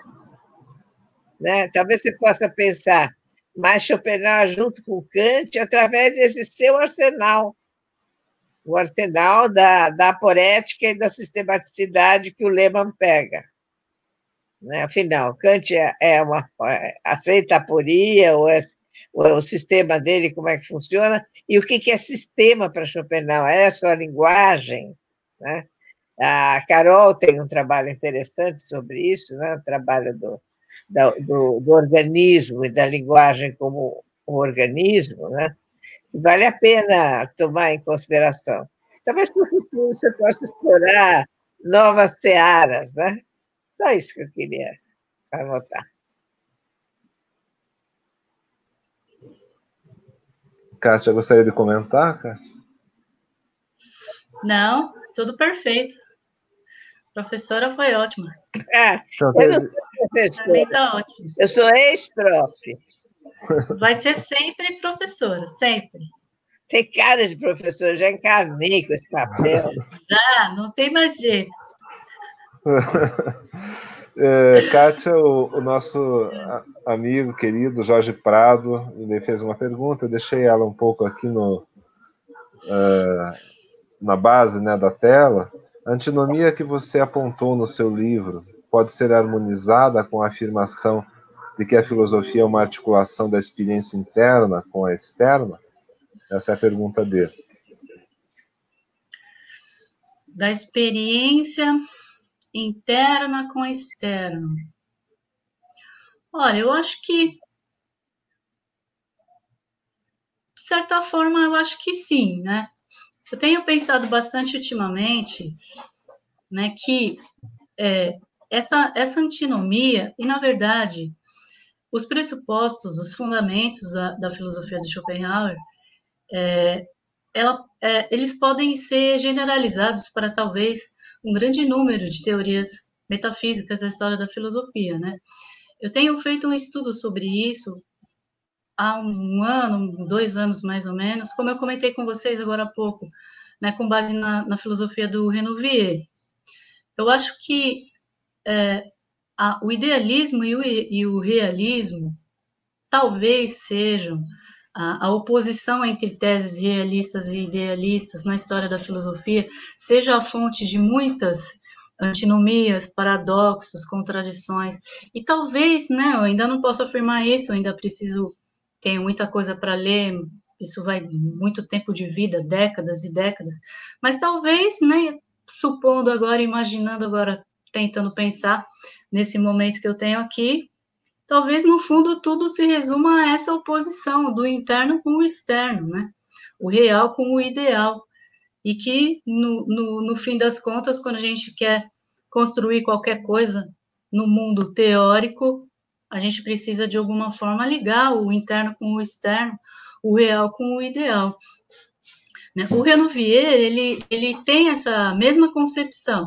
né? Talvez você possa pensar mais Schopenhauer junto com Kant através desse seu arsenal, o arsenal da, da poética e da sistematicidade que o Lehmann pega. Né? Afinal, Kant é, é uma, é, aceita a aporia, ou é, ou é o sistema dele, como é que funciona, e o que, que é sistema para Schopenhauer? É só a linguagem, né? A Carol tem um trabalho interessante sobre isso, né? O trabalho do, do, do organismo e da linguagem como um organismo, né? Vale a pena tomar em consideração. Talvez no futuro você possa explorar novas searas, né? Só isso que eu queria anotar. Kátia, gostaria de comentar, Kátia? Não, tudo perfeito. A professora foi ótima. Ah, eu não sou professora. Também tá ótimo. Eu sou ex-prof. Vai ser sempre professora, sempre. Tem cara de professor, já encarnei com esse papel. Já, não tem mais jeito. É, Kátia, o, o nosso amigo querido Jorge Prado, ele fez uma pergunta, eu deixei ela um pouco aqui no, uh, na base, né, da tela. A antinomia que você apontou no seu livro pode ser harmonizada com a afirmação de que a filosofia é uma articulação da experiência interna com a externa? Essa é a pergunta dele. Da experiência interna com externo. Olha, eu acho que, de certa forma, eu acho que sim, né? Eu tenho pensado bastante ultimamente, né, que é, essa, essa antinomia, e na verdade, os pressupostos, os fundamentos da, da filosofia de Schopenhauer, é, ela, é, eles podem ser generalizados para talvez um grande número de teorias metafísicas da história da filosofia, né? Eu tenho feito um estudo sobre isso há um ano, dois anos mais ou menos, como eu comentei com vocês agora há pouco, né, com base na, na filosofia do Renouvier. Eu acho que é, a, o idealismo e o, e o realismo talvez sejam a, a oposição entre teses realistas e idealistas na história da filosofia, seja a fonte de muitas antinomias, paradoxos, contradições, e talvez, né, eu ainda não posso afirmar isso, eu ainda preciso, tenho muita coisa para ler, isso vai muito tempo de vida, décadas e décadas, mas talvez, né, supondo agora, imaginando agora, tentando pensar nesse momento que eu tenho aqui, talvez no fundo tudo se resuma a essa oposição do interno com o externo, né, o real com o ideal. E que, no, no, no fim das contas, quando a gente quer construir qualquer coisa no mundo teórico, a gente precisa, de alguma forma, ligar o interno com o externo, o real com o ideal. Né? O Renouvier, ele, ele tem essa mesma concepção.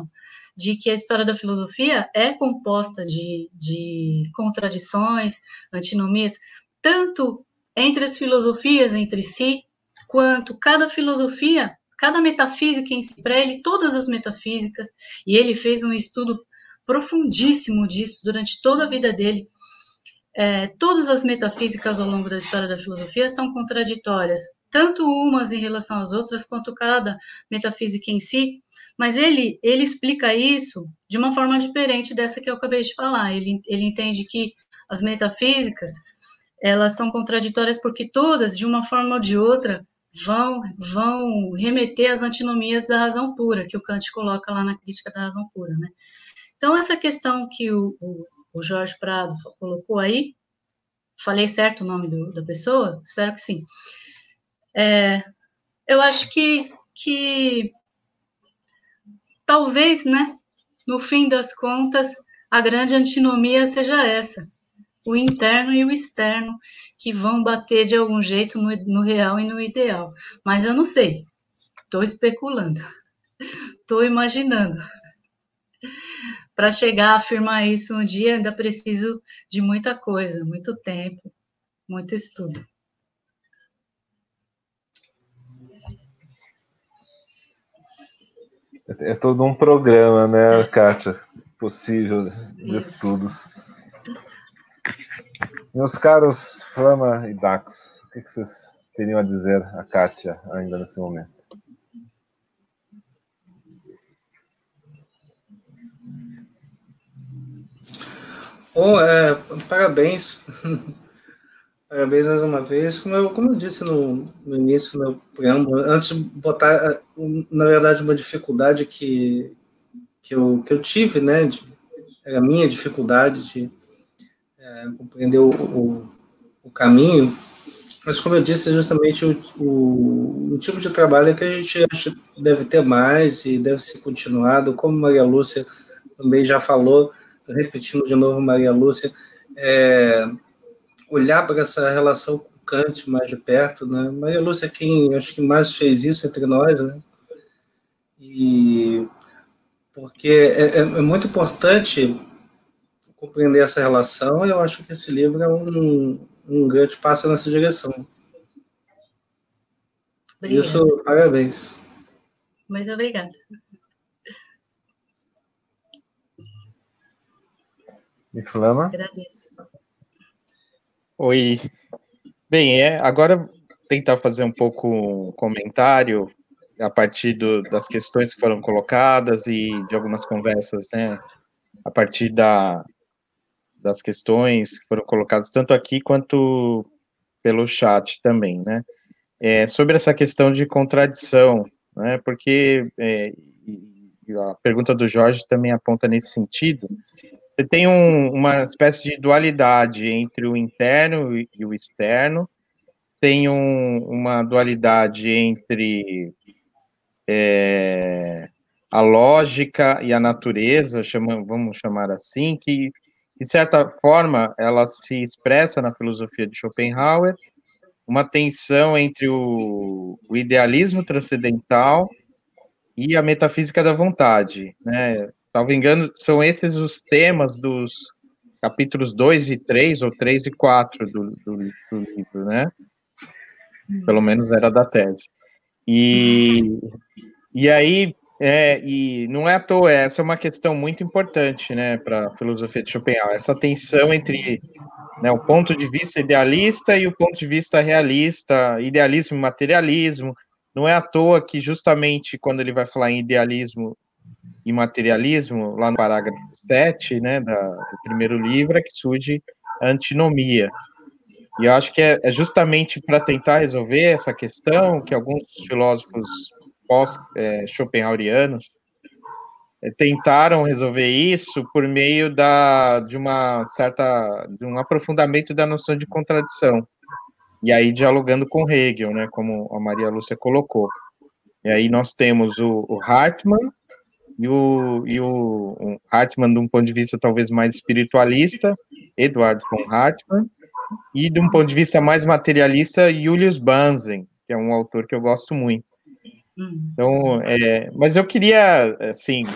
de que a história da filosofia é composta de, de contradições, antinomias, tanto entre as filosofias entre si, quanto cada filosofia, cada metafísica em si, para ele, todas as metafísicas, e ele fez um estudo profundíssimo disso durante toda a vida dele. É, todas as metafísicas ao longo da história da filosofia são contraditórias, tanto umas em relação às outras, quanto cada metafísica em si, mas ele, ele explica isso de uma forma diferente dessa que eu acabei de falar. Ele, ele entende que as metafísicas, elas são contraditórias porque todas, de uma forma ou de outra, vão, vão remeter às antinomias da razão pura, que o Kant coloca lá na Crítica da Razão Pura, né? Então, essa questão que o, o, o Jorge Prado colocou aí, falei certo o nome do, da pessoa? Espero que sim. É, eu acho que, que talvez, né, no fim das contas, a grande antinomia seja essa, o interno e o externo, que vão bater de algum jeito no, no real e no ideal. Mas eu não sei, estou especulando, estou imaginando. Para chegar a afirmar isso um dia, ainda preciso de muita coisa, muito tempo, muito estudo. É todo um programa, né, Kátia? Possível de Isso. estudos. Meus caros Flama e Dax, o que vocês teriam a dizer a Kátia ainda nesse momento? Bom, é, parabéns. Parabéns mais uma vez. Como eu, como eu disse no, no início, no preâmbulo, antes de botar, na verdade, uma dificuldade que, que, eu, que eu tive, né? De, era a minha dificuldade de é, compreender o, o, o caminho. Mas, como eu disse, é justamente o, o, o tipo de trabalho que a gente acha que deve ter mais e deve ser continuado. Como Maria Lúcia também já falou, repetindo de novo Maria Lúcia, é, olhar para essa relação com Kant mais de perto, né? Maria Lúcia é quem acho que mais fez isso entre nós, né? E porque é, é muito importante compreender essa relação, e eu acho que esse livro é um, um grande passo nessa direção. Por isso, parabéns. Muito obrigada. E Flama? Agradeço. Oi. Bem, é, agora tentar fazer um pouco um comentário a partir do, das questões que foram colocadas e de algumas conversas, né, a partir da, das questões que foram colocadas tanto aqui quanto pelo chat também, né, é, sobre essa questão de contradição, né, porque é, a pergunta do Jorge também aponta nesse sentido. Você tem um, uma espécie de dualidade entre o interno e, e o externo, tem um, uma dualidade entre é, a lógica e a natureza, chama, vamos chamar assim, que, de certa forma, ela se expressa na filosofia de Schopenhauer, uma tensão entre o, o idealismo transcendental e a metafísica da vontade, né? Salvo engano, são esses os temas dos capítulos dois e três, ou três e quatro do, do, do livro, né? Pelo menos era da tese. E, e aí, é, e não é à toa, essa é uma questão muito importante, né, para a filosofia de Schopenhauer, essa tensão entre, né, o ponto de vista idealista e o ponto de vista realista, idealismo e materialismo. Não é à toa que, justamente, quando ele vai falar em idealismo e materialismo, lá no parágrafo sete, né, da, do primeiro livro, é que surge a antinomia. E eu acho que é, é justamente para tentar resolver essa questão que alguns filósofos pós-schopenhauerianos é, tentaram resolver isso por meio da, de uma certa, de um aprofundamento da noção de contradição. E aí dialogando com Hegel, né, como a Maria Lúcia colocou. E aí nós temos o, o Hartmann, e o, e o, o Hartmann, de um ponto de vista talvez mais espiritualista, Eduard von Hartmann, e de um ponto de vista mais materialista, Julius Banzen, que é um autor que eu gosto muito. Então, é, mas eu queria, assim,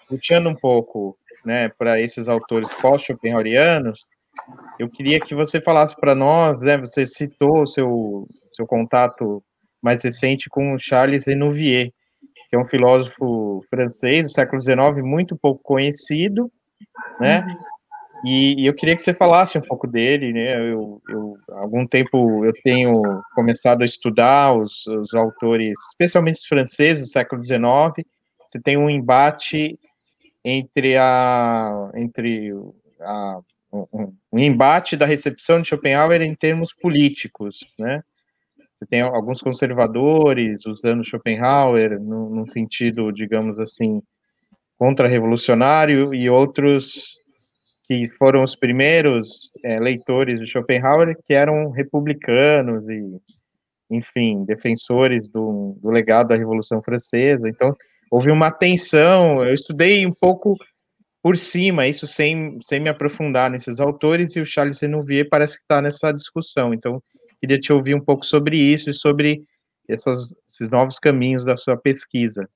puxando um pouco, né, para esses autores pós-schopenhauerianos, eu queria que você falasse para nós, né, você citou o seu, seu contato mais recente com o Charles Renouvier, que é um filósofo francês do século dezenove, muito pouco conhecido, né, uhum. e, e eu queria que você falasse um pouco dele, né, eu, eu, há algum tempo eu tenho começado a estudar os, os autores, especialmente os franceses do século dezenove, você tem um embate entre a, entre a Um, um embate da recepção de Schopenhauer em termos políticos, né? Você tem alguns conservadores usando Schopenhauer num, num sentido, digamos assim, contra-revolucionário, e outros que foram os primeiros é, leitores de Schopenhauer, que eram republicanos e, enfim, defensores do, do legado da Revolução Francesa. Então, houve uma tensão. Eu estudei um pouco por cima, isso sem, sem me aprofundar nesses autores, e o Charles Renouvier parece que está nessa discussão. Então, queria te ouvir um pouco sobre isso e sobre essas, esses novos caminhos da sua pesquisa.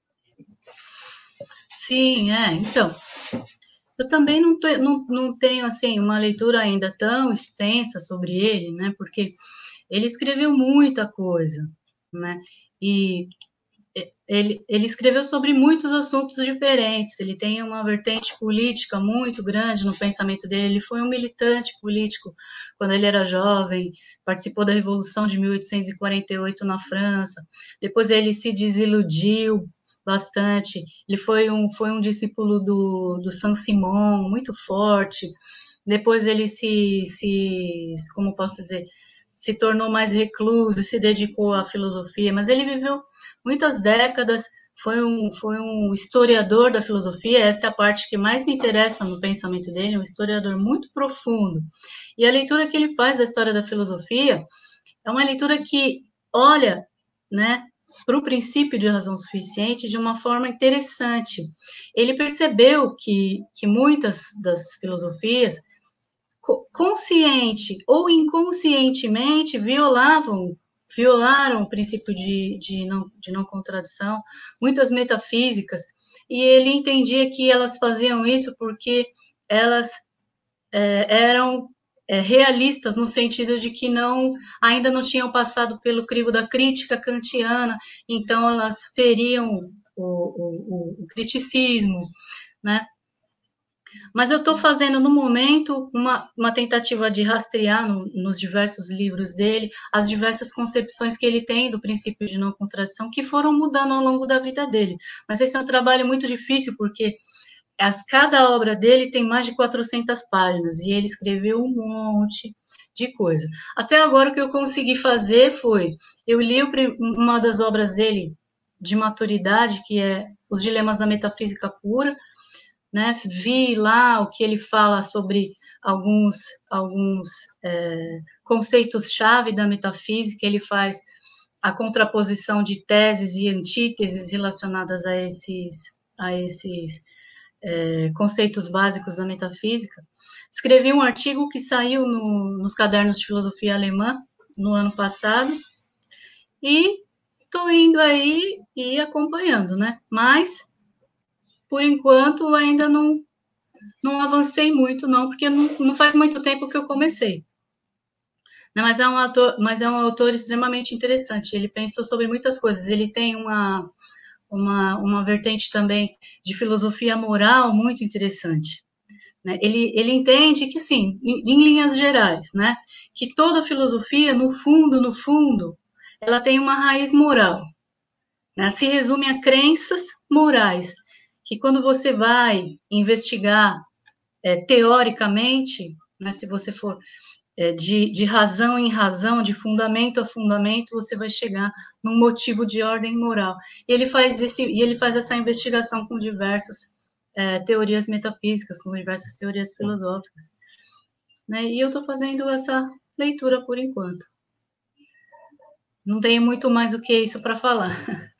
Sim, é, então, eu também não, tô, não, não tenho, assim, uma leitura ainda tão extensa sobre ele, né, porque ele escreveu muita coisa, né, e Ele, ele escreveu sobre muitos assuntos diferentes, ele tem uma vertente política muito grande no pensamento dele, ele foi um militante político quando ele era jovem, participou da Revolução de mil oitocentos e quarenta e oito na França, depois ele se desiludiu bastante, ele foi um, foi um discípulo do, do Saint-Simon, muito forte, depois ele se, se, como posso dizer, se tornou mais recluso, se dedicou à filosofia, mas ele viveu muitas décadas, foi um, foi um historiador da filosofia, essa é a parte que mais me interessa no pensamento dele, um historiador muito profundo. E a leitura que ele faz da história da filosofia é uma leitura que olha, né, para o princípio de razão suficiente de uma forma interessante. Ele percebeu que, que muitas das filosofias, consciente ou inconscientemente, violavam violaram o princípio de, de, não, de não contradição, muitas metafísicas, e ele entendia que elas faziam isso porque elas é, eram é, realistas no sentido de que não, ainda não tinham passado pelo crivo da crítica kantiana, então elas feriam o, o, o criticismo, né? Mas eu estou fazendo, no momento, uma, uma tentativa de rastrear no, nos diversos livros dele as diversas concepções que ele tem do princípio de não contradição, que foram mudando ao longo da vida dele. Mas esse é um trabalho muito difícil, porque as, cada obra dele tem mais de quatrocentas páginas, e ele escreveu um monte de coisa. Até agora, o que eu consegui fazer foi, eu li o, uma das obras dele de maturidade, que é Os Dilemas da Metafísica Pura, né, vi lá o que ele fala sobre alguns, alguns é, conceitos-chave da metafísica, ele faz a contraposição de teses e antíteses relacionadas a esses, a esses é, conceitos básicos da metafísica. Escrevi um artigo que saiu no, nos cadernos de filosofia alemã no ano passado, e estou indo aí e acompanhando, né, mas por enquanto, ainda não, não avancei muito, não, porque não, não faz muito tempo que eu comecei. Mas é, um autor, mas é um autor extremamente interessante, ele pensou sobre muitas coisas, ele tem uma, uma, uma vertente também de filosofia moral muito interessante. Né? Ele, ele entende que, sim, em, em linhas gerais, né, que toda filosofia, no fundo, no fundo, ela tem uma raiz moral. Né? Se resume a crenças morais, que quando você vai investigar é, teoricamente, né, se você for é, de, de razão em razão, de fundamento a fundamento, você vai chegar num motivo de ordem moral. E ele faz, esse, e ele faz essa investigação com diversas é, teorias metafísicas, com diversas teorias filosóficas. Né, e eu estou fazendo essa leitura por enquanto. Não tenho muito mais do que isso para falar.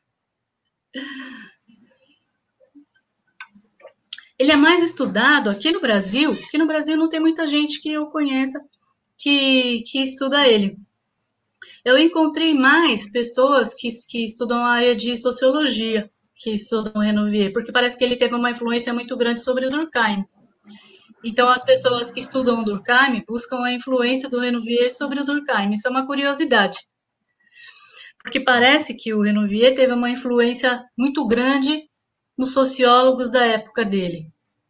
Ele é mais estudado aqui no Brasil, porque no Brasil não tem muita gente que eu conheça que, que estuda ele. Eu encontrei mais pessoas que, que estudam a área de sociologia, que estudam o Renouvier, porque parece que ele teve uma influência muito grande sobre o Durkheim. Então, as pessoas que estudam o Durkheim buscam a influência do Renouvier sobre o Durkheim. Isso é uma curiosidade. Porque parece que o Renouvier teve uma influência muito grande nos sociólogos da época dele.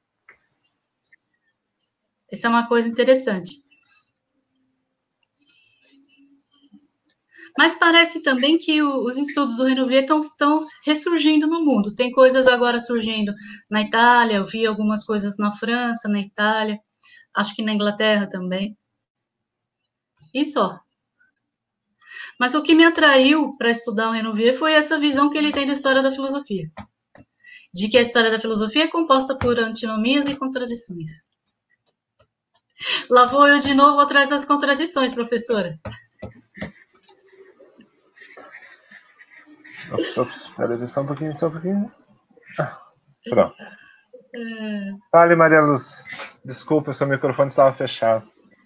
Essa é uma coisa interessante. Mas parece também que o, os estudos do Renouvier estão ressurgindo no mundo. Tem coisas agora surgindo na Itália, eu vi algumas coisas na França, na Itália, acho que na Inglaterra também. E só. Mas o que me atraiu para estudar o Renouvier foi essa visão que ele tem da história da filosofia. De que a história da filosofia é composta por antinomias e contradições. Lá vou eu de novo atrás das contradições, professora. Ops, ops, peraí, só um pouquinho, só um pouquinho. Ah, pronto. É... Fale, Maria Lúcia. Desculpa, seu microfone estava fechado.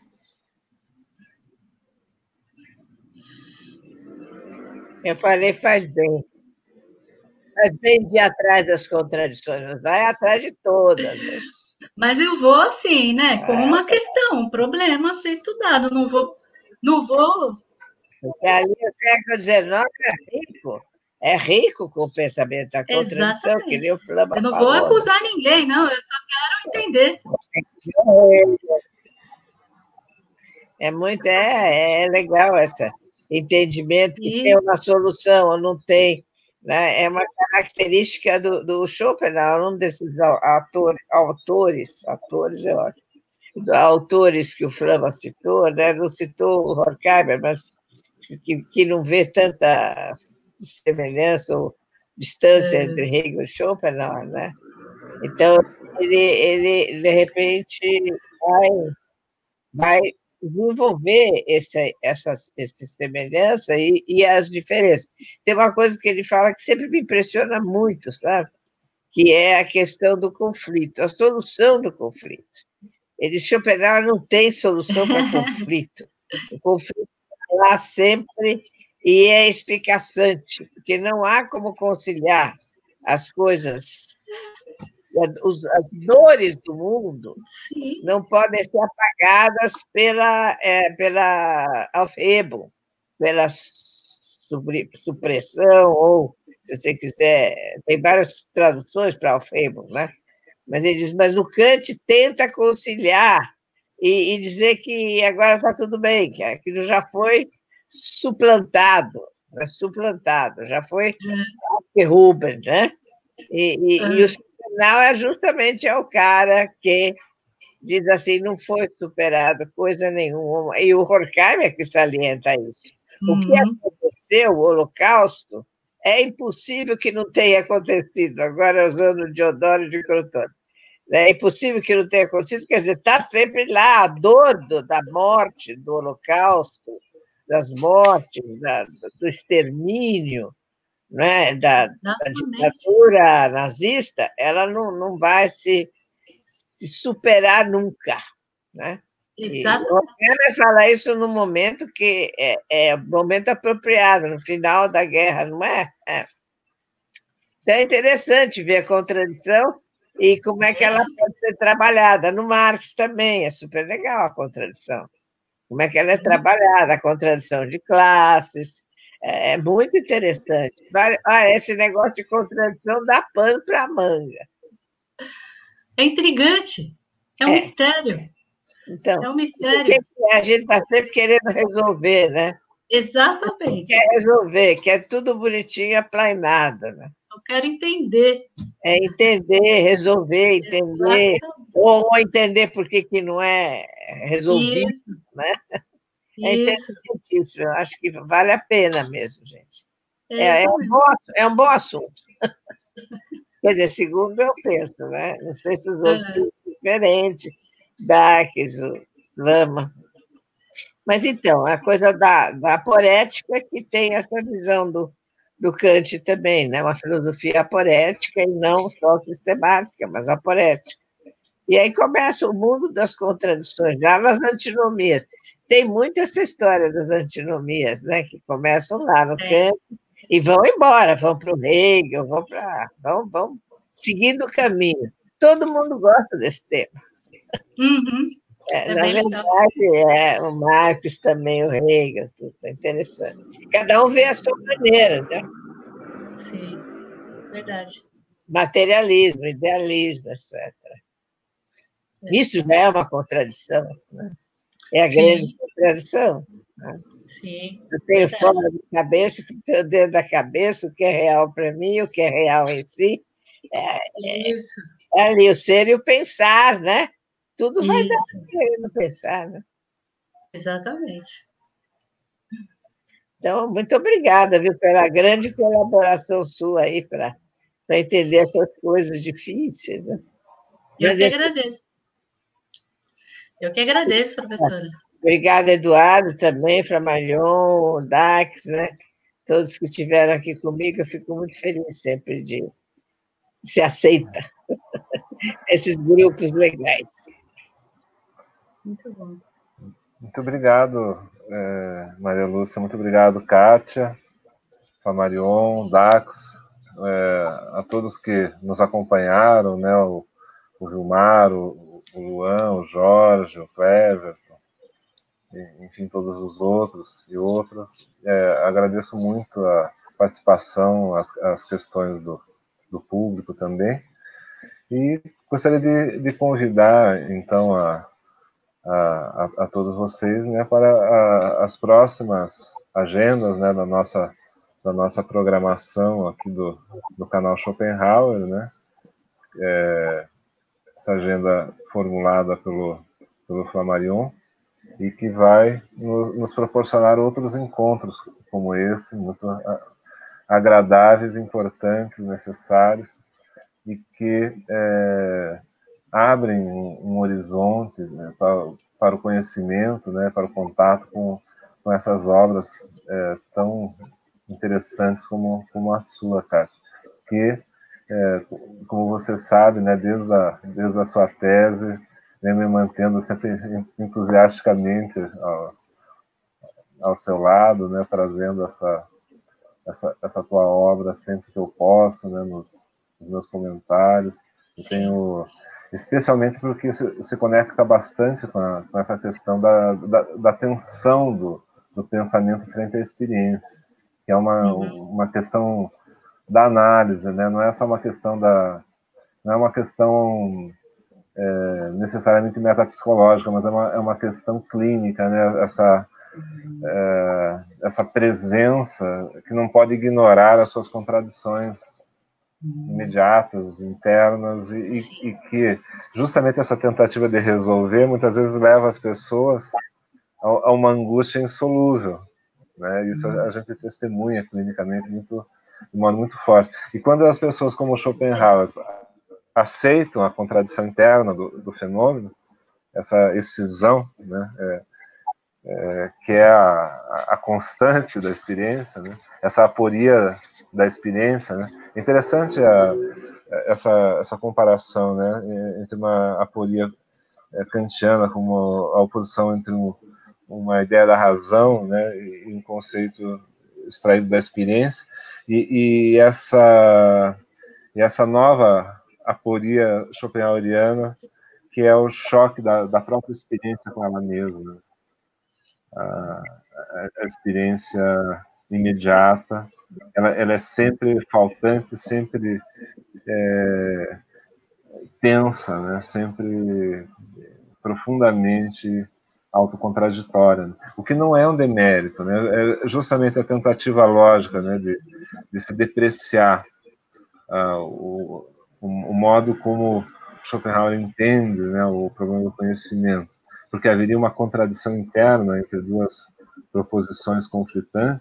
Eu falei, faz bem. Faz bem de ir atrás das contradições, mas vai atrás de todas. Né? Mas eu vou assim, né? Como uma questão, um problema a ser estudado. Não vou... Não vou... Porque ali o século dezenove é rico. É rico com o pensamento da contradição, exatamente. que nem o Flama Eu não falou, vou acusar né? ninguém, não. Eu só quero entender. É muito... É, é legal esse entendimento que Isso. tem uma solução ou não tem. Né? É uma característica do, do Schopenhauer, um desses autor, autores, autores, eu acho, autores que o Flama citou, né? Não citou o Horkheimer, mas que, que não vê tanta semelhança ou distância é. entre Hegel e Schopenhauer, né? Então, ele, ele de repente, vai, vai desenvolver esse, essas, essa semelhança e, e as diferenças. Tem uma coisa que ele fala que sempre me impressiona muito, sabe? Que é a questão do conflito, a solução do conflito. Ele, Schopenhauer não tem solução para conflito. O conflito está lá sempre e é explicaçante, porque não há como conciliar as coisas. As dores do mundo Sim. não podem ser apagadas pela, é, pela Aufhebung, pela supressão, ou, se você quiser, tem várias traduções para Aufhebung, né? Mas ele diz, mas o Kant tenta conciliar e, e dizer que agora está tudo bem, que aquilo já foi suplantado, né? suplantado, já foi Aufgehoben, né? E, e, ah. e o Schopenhauer é justamente é o cara que diz assim, não foi superado coisa nenhuma. E o Horkheimer que salienta isso. Uhum. O que aconteceu, o Holocausto, é impossível que não tenha acontecido. Agora, usando o Diodoro de Crotone. É impossível que não tenha acontecido, quer dizer, está sempre lá a dor do, da morte, do Holocausto, das mortes, da, do extermínio, né, da, da ditadura nazista, ela não, não vai se, se superar nunca, né? Exatamente. E o Horkheimer fala isso no momento que é, é o momento apropriado, no final da guerra, não é? é? Então é interessante ver a contradição e como é que ela pode ser trabalhada. No Marx também é super legal a contradição. Como é que ela é trabalhada, a contradição de classes. É muito interessante. Ah, esse negócio de contradição dá pano para a manga. É intrigante. É um é. mistério. Então, é um mistério. A gente está sempre querendo resolver, né? Exatamente. Quer resolver, quer tudo bonitinho, aplainado, né? Eu quero entender. É entender, resolver, entender, ou, ou entender por que, que não é resolvido, Isso. né? É interessantíssimo, eu acho que vale a pena mesmo, gente. É, é, um, bom, é um bom assunto. Quer dizer, segundo eu penso, né? Não sei se os outros é. são diferentes, Dawkins, o Lama. Mas, então, a coisa da, da porética que tem essa visão do, do Kant também, né? Uma filosofia aporética e não só sistemática, mas aporética. E aí começa o mundo das contradições, já nas antinomias. Tem muito essa história das antinomias, né? Que começam lá no é. Kant E vão embora, vão para o Hegel, vão para. Vão, vão seguindo o caminho. Todo mundo gosta desse tema. Uhum. É, É na bem verdade, é, o Marx também, o Hegel, tudo é interessante. Cada um vê a sua maneira, né? Sim, verdade. Materialismo, idealismo, etcétera. É. Isso já é uma contradição, né? É a Sim. grande contradição. Né? Sim. Eu tenho Verdade. fora da cabeça, o que tenho dentro da cabeça, o que é real para mim, o que é real em si. É, Isso. é ali o ser e o pensar, né? Tudo vai dar Isso. querendo pensar, né? Exatamente. Então, muito obrigada, viu, pela grande colaboração sua aí para entender essas coisas difíceis. Né? Eu Mas, que agradeço. Eu que agradeço, professora. obrigada, Eduardo, também, Flamarion, Dax, né? Todos que estiveram aqui comigo, eu fico muito feliz sempre de, de se aceita esses grupos legais. Muito bom. Muito obrigado, é, Maria Lúcia, muito obrigado, Kátia, Flamarion, Dax, é, a todos que nos acompanharam, né, o, o Vilmar, o, o Luan, o Jorge, o Cleverton, enfim, todos os outros e outras. É, agradeço muito a participação, as, as questões do, do público também. E gostaria de, de convidar, então, a, a, a todos vocês, né, para a, as próximas agendas, né, da nossa, da nossa programação aqui do, do canal Schopenhauer, né? É, essa agenda formulada pelo, pelo Flamarion, e que vai nos, nos proporcionar outros encontros como esse, muito agradáveis, importantes, necessários, e que é, abrem um, um horizonte, né, para, para o conhecimento, né, para o contato com, com essas obras é, tão interessantes como, como a sua, Kátia, que, é, como você sabe, né, desde, a, desde a sua tese, vem me mantendo sempre entusiasticamente ao, ao seu lado, né, trazendo essa, essa, essa tua obra sempre que eu posso, né, nos, nos meus comentários. Eu Sim. tenho, especialmente porque se, se conecta bastante com, a, com essa questão da, da, da tensão do, do pensamento frente à experiência, que é uma, Uhum. uma questão da análise, né? Não é só uma questão da, não é uma questão é, necessariamente metapsicológica, mas é uma, é uma questão clínica, né? Essa é, essa presença que não pode ignorar as suas contradições imediatas, internas, e, e, e que justamente essa tentativa de resolver muitas vezes leva as pessoas a, a uma angústia insolúvel, né? Isso a, a gente testemunha clinicamente muito, de modo muito forte. E quando as pessoas como Schopenhauer aceitam a contradição interna do, do fenômeno, essa excisão, né, é, é, que é a, a constante da experiência, né, essa aporia da experiência, né. É interessante a, essa, essa comparação, né, entre uma aporia kantiana, como a oposição entre um, uma ideia da razão, né, e um conceito extraído da experiência, e, e essa e essa nova aporia schopenhaueriana, que é o choque da, da própria experiência com ela mesma, a, a experiência imediata, ela, ela é sempre faltante, sempre é, tensa, né? Sempre profundamente autocontraditória, né? O que não é um demérito, né? É justamente a tentativa lógica, né, de, de se depreciar uh, o, o, o modo como Schopenhauer entende, né, o problema do conhecimento, porque haveria uma contradição interna entre duas proposições conflitantes.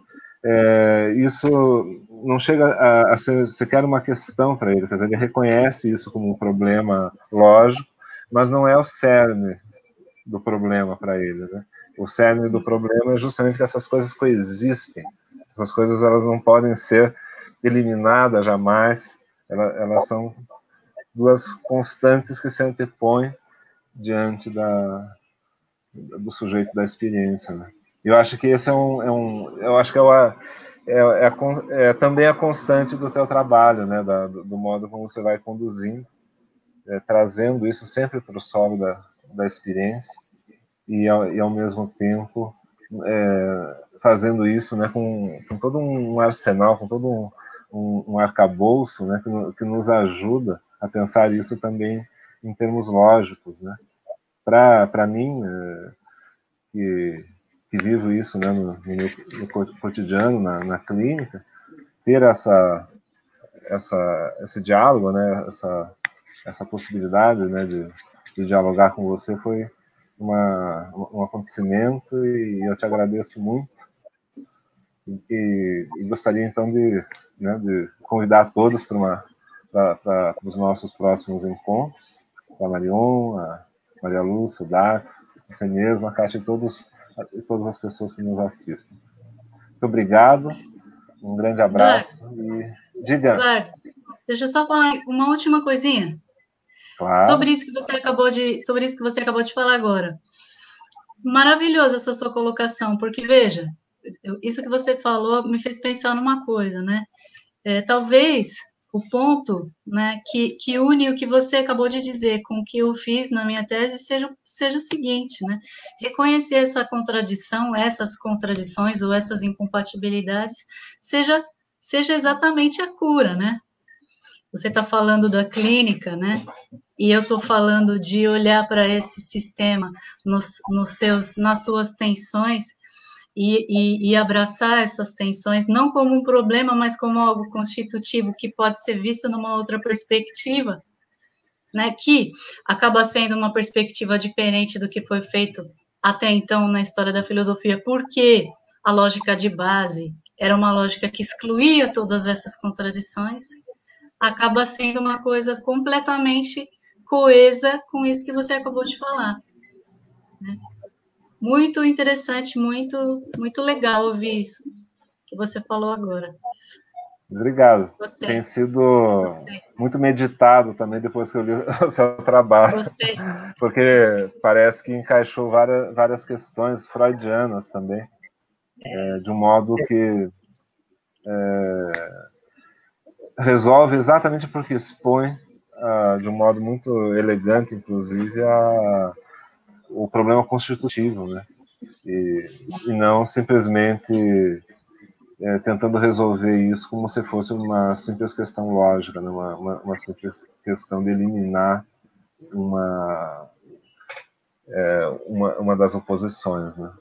É, isso não chega a, a ser sequer uma questão para ele, quer dizer, ele reconhece isso como um problema lógico, mas não é o cerne do problema para ele, né? O cerne do problema é justamente que essas coisas coexistem, essas coisas elas não podem ser eliminadas jamais, elas, elas são duas constantes que se antepõem diante da, do sujeito da experiência, né? Eu acho que esse é um, é um eu acho que é, uma, é, é, é também a constante do teu trabalho, né, da, do, do modo como você vai conduzindo, é, trazendo isso sempre para o solo da, da experiência e ao, e, ao mesmo tempo, é, fazendo isso, né, com, com todo um arsenal, com todo um, um, um arcabouço, né, que, que nos ajuda a pensar isso também em termos lógicos, né. Para mim, é, que, que vivo isso, né, no, no meu no cotidiano, na, na clínica, ter essa, essa, esse diálogo, né, essa, essa possibilidade, né, de, de dialogar com você foi uma, um acontecimento, e eu te agradeço muito. E, e gostaria, então, de, né, de convidar todos para os nossos próximos encontros, a Marion, a Maria Lúcia, o Dax, você mesmo, a Cátia e todos, e todas as pessoas que nos assistem. Muito obrigado, um grande abraço. Eduardo, e diga. Eduardo, deixa eu só falar uma última coisinha. Claro. Sobre isso que você acabou de, sobre isso que você acabou de falar agora. Maravilhosa essa sua colocação, porque veja, isso que você falou me fez pensar numa coisa, né? É, talvez o ponto, né, que, que une o que você acabou de dizer com o que eu fiz na minha tese seja, seja o seguinte, né? Reconhecer essa contradição, essas contradições ou essas incompatibilidades, seja, seja exatamente a cura, né? Você está falando da clínica, né? E eu estou falando de olhar para esse sistema nos, nos seus, nas suas tensões e, e, e abraçar essas tensões, não como um problema, mas como algo constitutivo que pode ser visto numa outra perspectiva, né? Que acaba sendo uma perspectiva diferente do que foi feito até então na história da filosofia, porque a lógica de base era uma lógica que excluía todas essas contradições, acaba sendo uma coisa completamente coesa com isso que você acabou de falar, né? Muito interessante, muito, muito legal ouvir isso que você falou agora. Obrigado. Gostei. Tem sido Gostei. muito meditado também depois que eu li o seu trabalho. Gostei. Porque parece que encaixou várias, várias questões freudianas também, é, de um modo que é, resolve exatamente porque expõe, uh, de um modo muito elegante, inclusive, a, o problema constitutivo, né? E, e não simplesmente é, tentando resolver isso como se fosse uma simples questão lógica, né? uma, uma, uma simples questão de eliminar uma, é, uma, uma das oposições, né?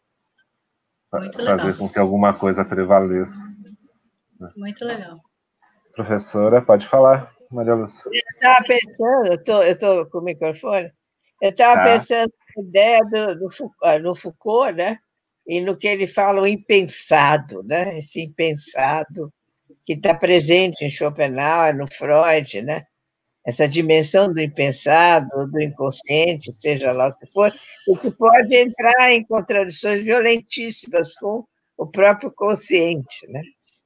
Muito Fazer legal. com que alguma coisa prevaleça. Né? Muito legal. Professora, pode falar, Maria Lúcia. Eu estava pensando, eu tô, eu estou com o microfone, eu estava Tá. pensando na ideia do, do, Foucault, do Foucault, né? E no que ele fala, o impensado, né? Esse impensado que está presente em Schopenhauer, no Freud, né? Essa dimensão do impensado, do inconsciente, seja lá o que for, e que pode entrar em contradições violentíssimas com o próprio consciente, né?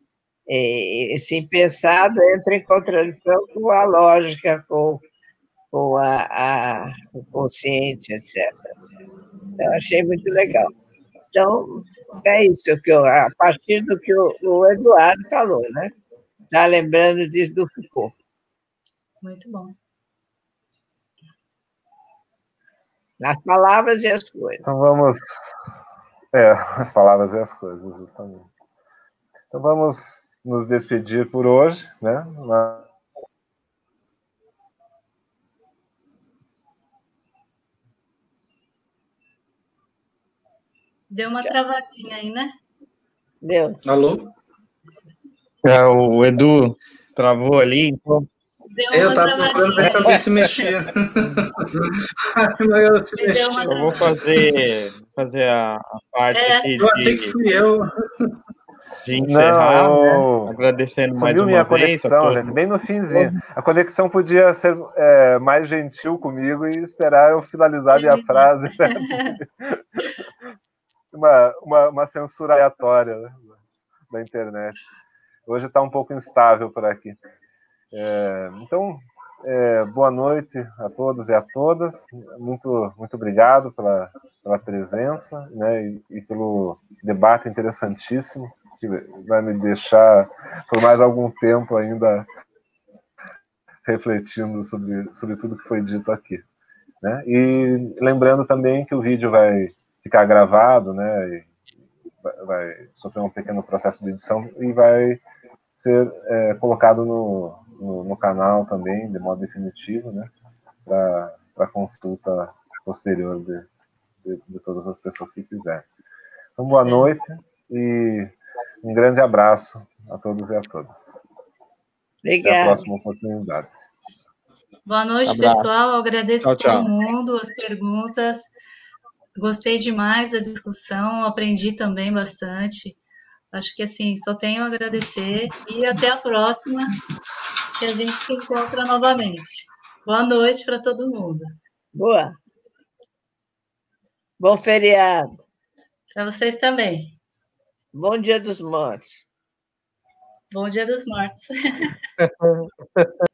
E esse impensado entra em contradição com a lógica, com, com a, a, o consciente, etcétera. Então, achei muito legal. Então, é isso que eu, a partir do que o, o Eduardo falou, né? Está lembrando disso do Foucault. Muito bom. Nas palavras e as coisas. Então vamos... É, as palavras e as coisas, justamente. Então vamos nos despedir por hoje, né? Na... Deu uma travadinha aí, né? Deu. Alô? É, o Edu travou ali, então... Deu uma Eu estava procurando ver se alguém se mexia. Mas ela se Deu uma mexeu. Eu vou fazer, fazer a, a parte É. aqui Eu achei que de, fui eu. de encerrar, Não, né? eu- Agradecendo mais Sumiu uma minha vez a conexão, todos. gente, bem no finzinho. A conexão podia ser é, mais gentil comigo e esperar eu finalizar minha frase. Né? Uma, uma, uma censura aleatória, né, da internet. Hoje está um pouco instável por aqui. É, então, é, boa noite a todos e a todas. Muito, muito obrigado pela, pela presença, né, e, e pelo debate interessantíssimo que vai me deixar por mais algum tempo ainda refletindo sobre, sobre tudo que foi dito aqui, né? E lembrando também que o vídeo vai ficar gravado, né? E vai, vai sofrer um pequeno processo de edição e vai ser é, colocado no, no, no canal também, de modo definitivo, né? Para consulta posterior de, de, de todas as pessoas que quiserem. Então, boa certo. Noite e um grande abraço a todos e a todas. Obrigada. Até a próxima oportunidade. Boa noite, Abraço. pessoal. Eu agradeço Tchau, tchau. todo mundo, as perguntas. Gostei demais da discussão, aprendi também bastante. Acho que, assim, só tenho a agradecer e até a próxima, que a gente se encontra novamente. Boa noite para todo mundo. Boa. Bom feriado. Para vocês também. Bom Dia dos Mortos. Bom Dia dos Mortos.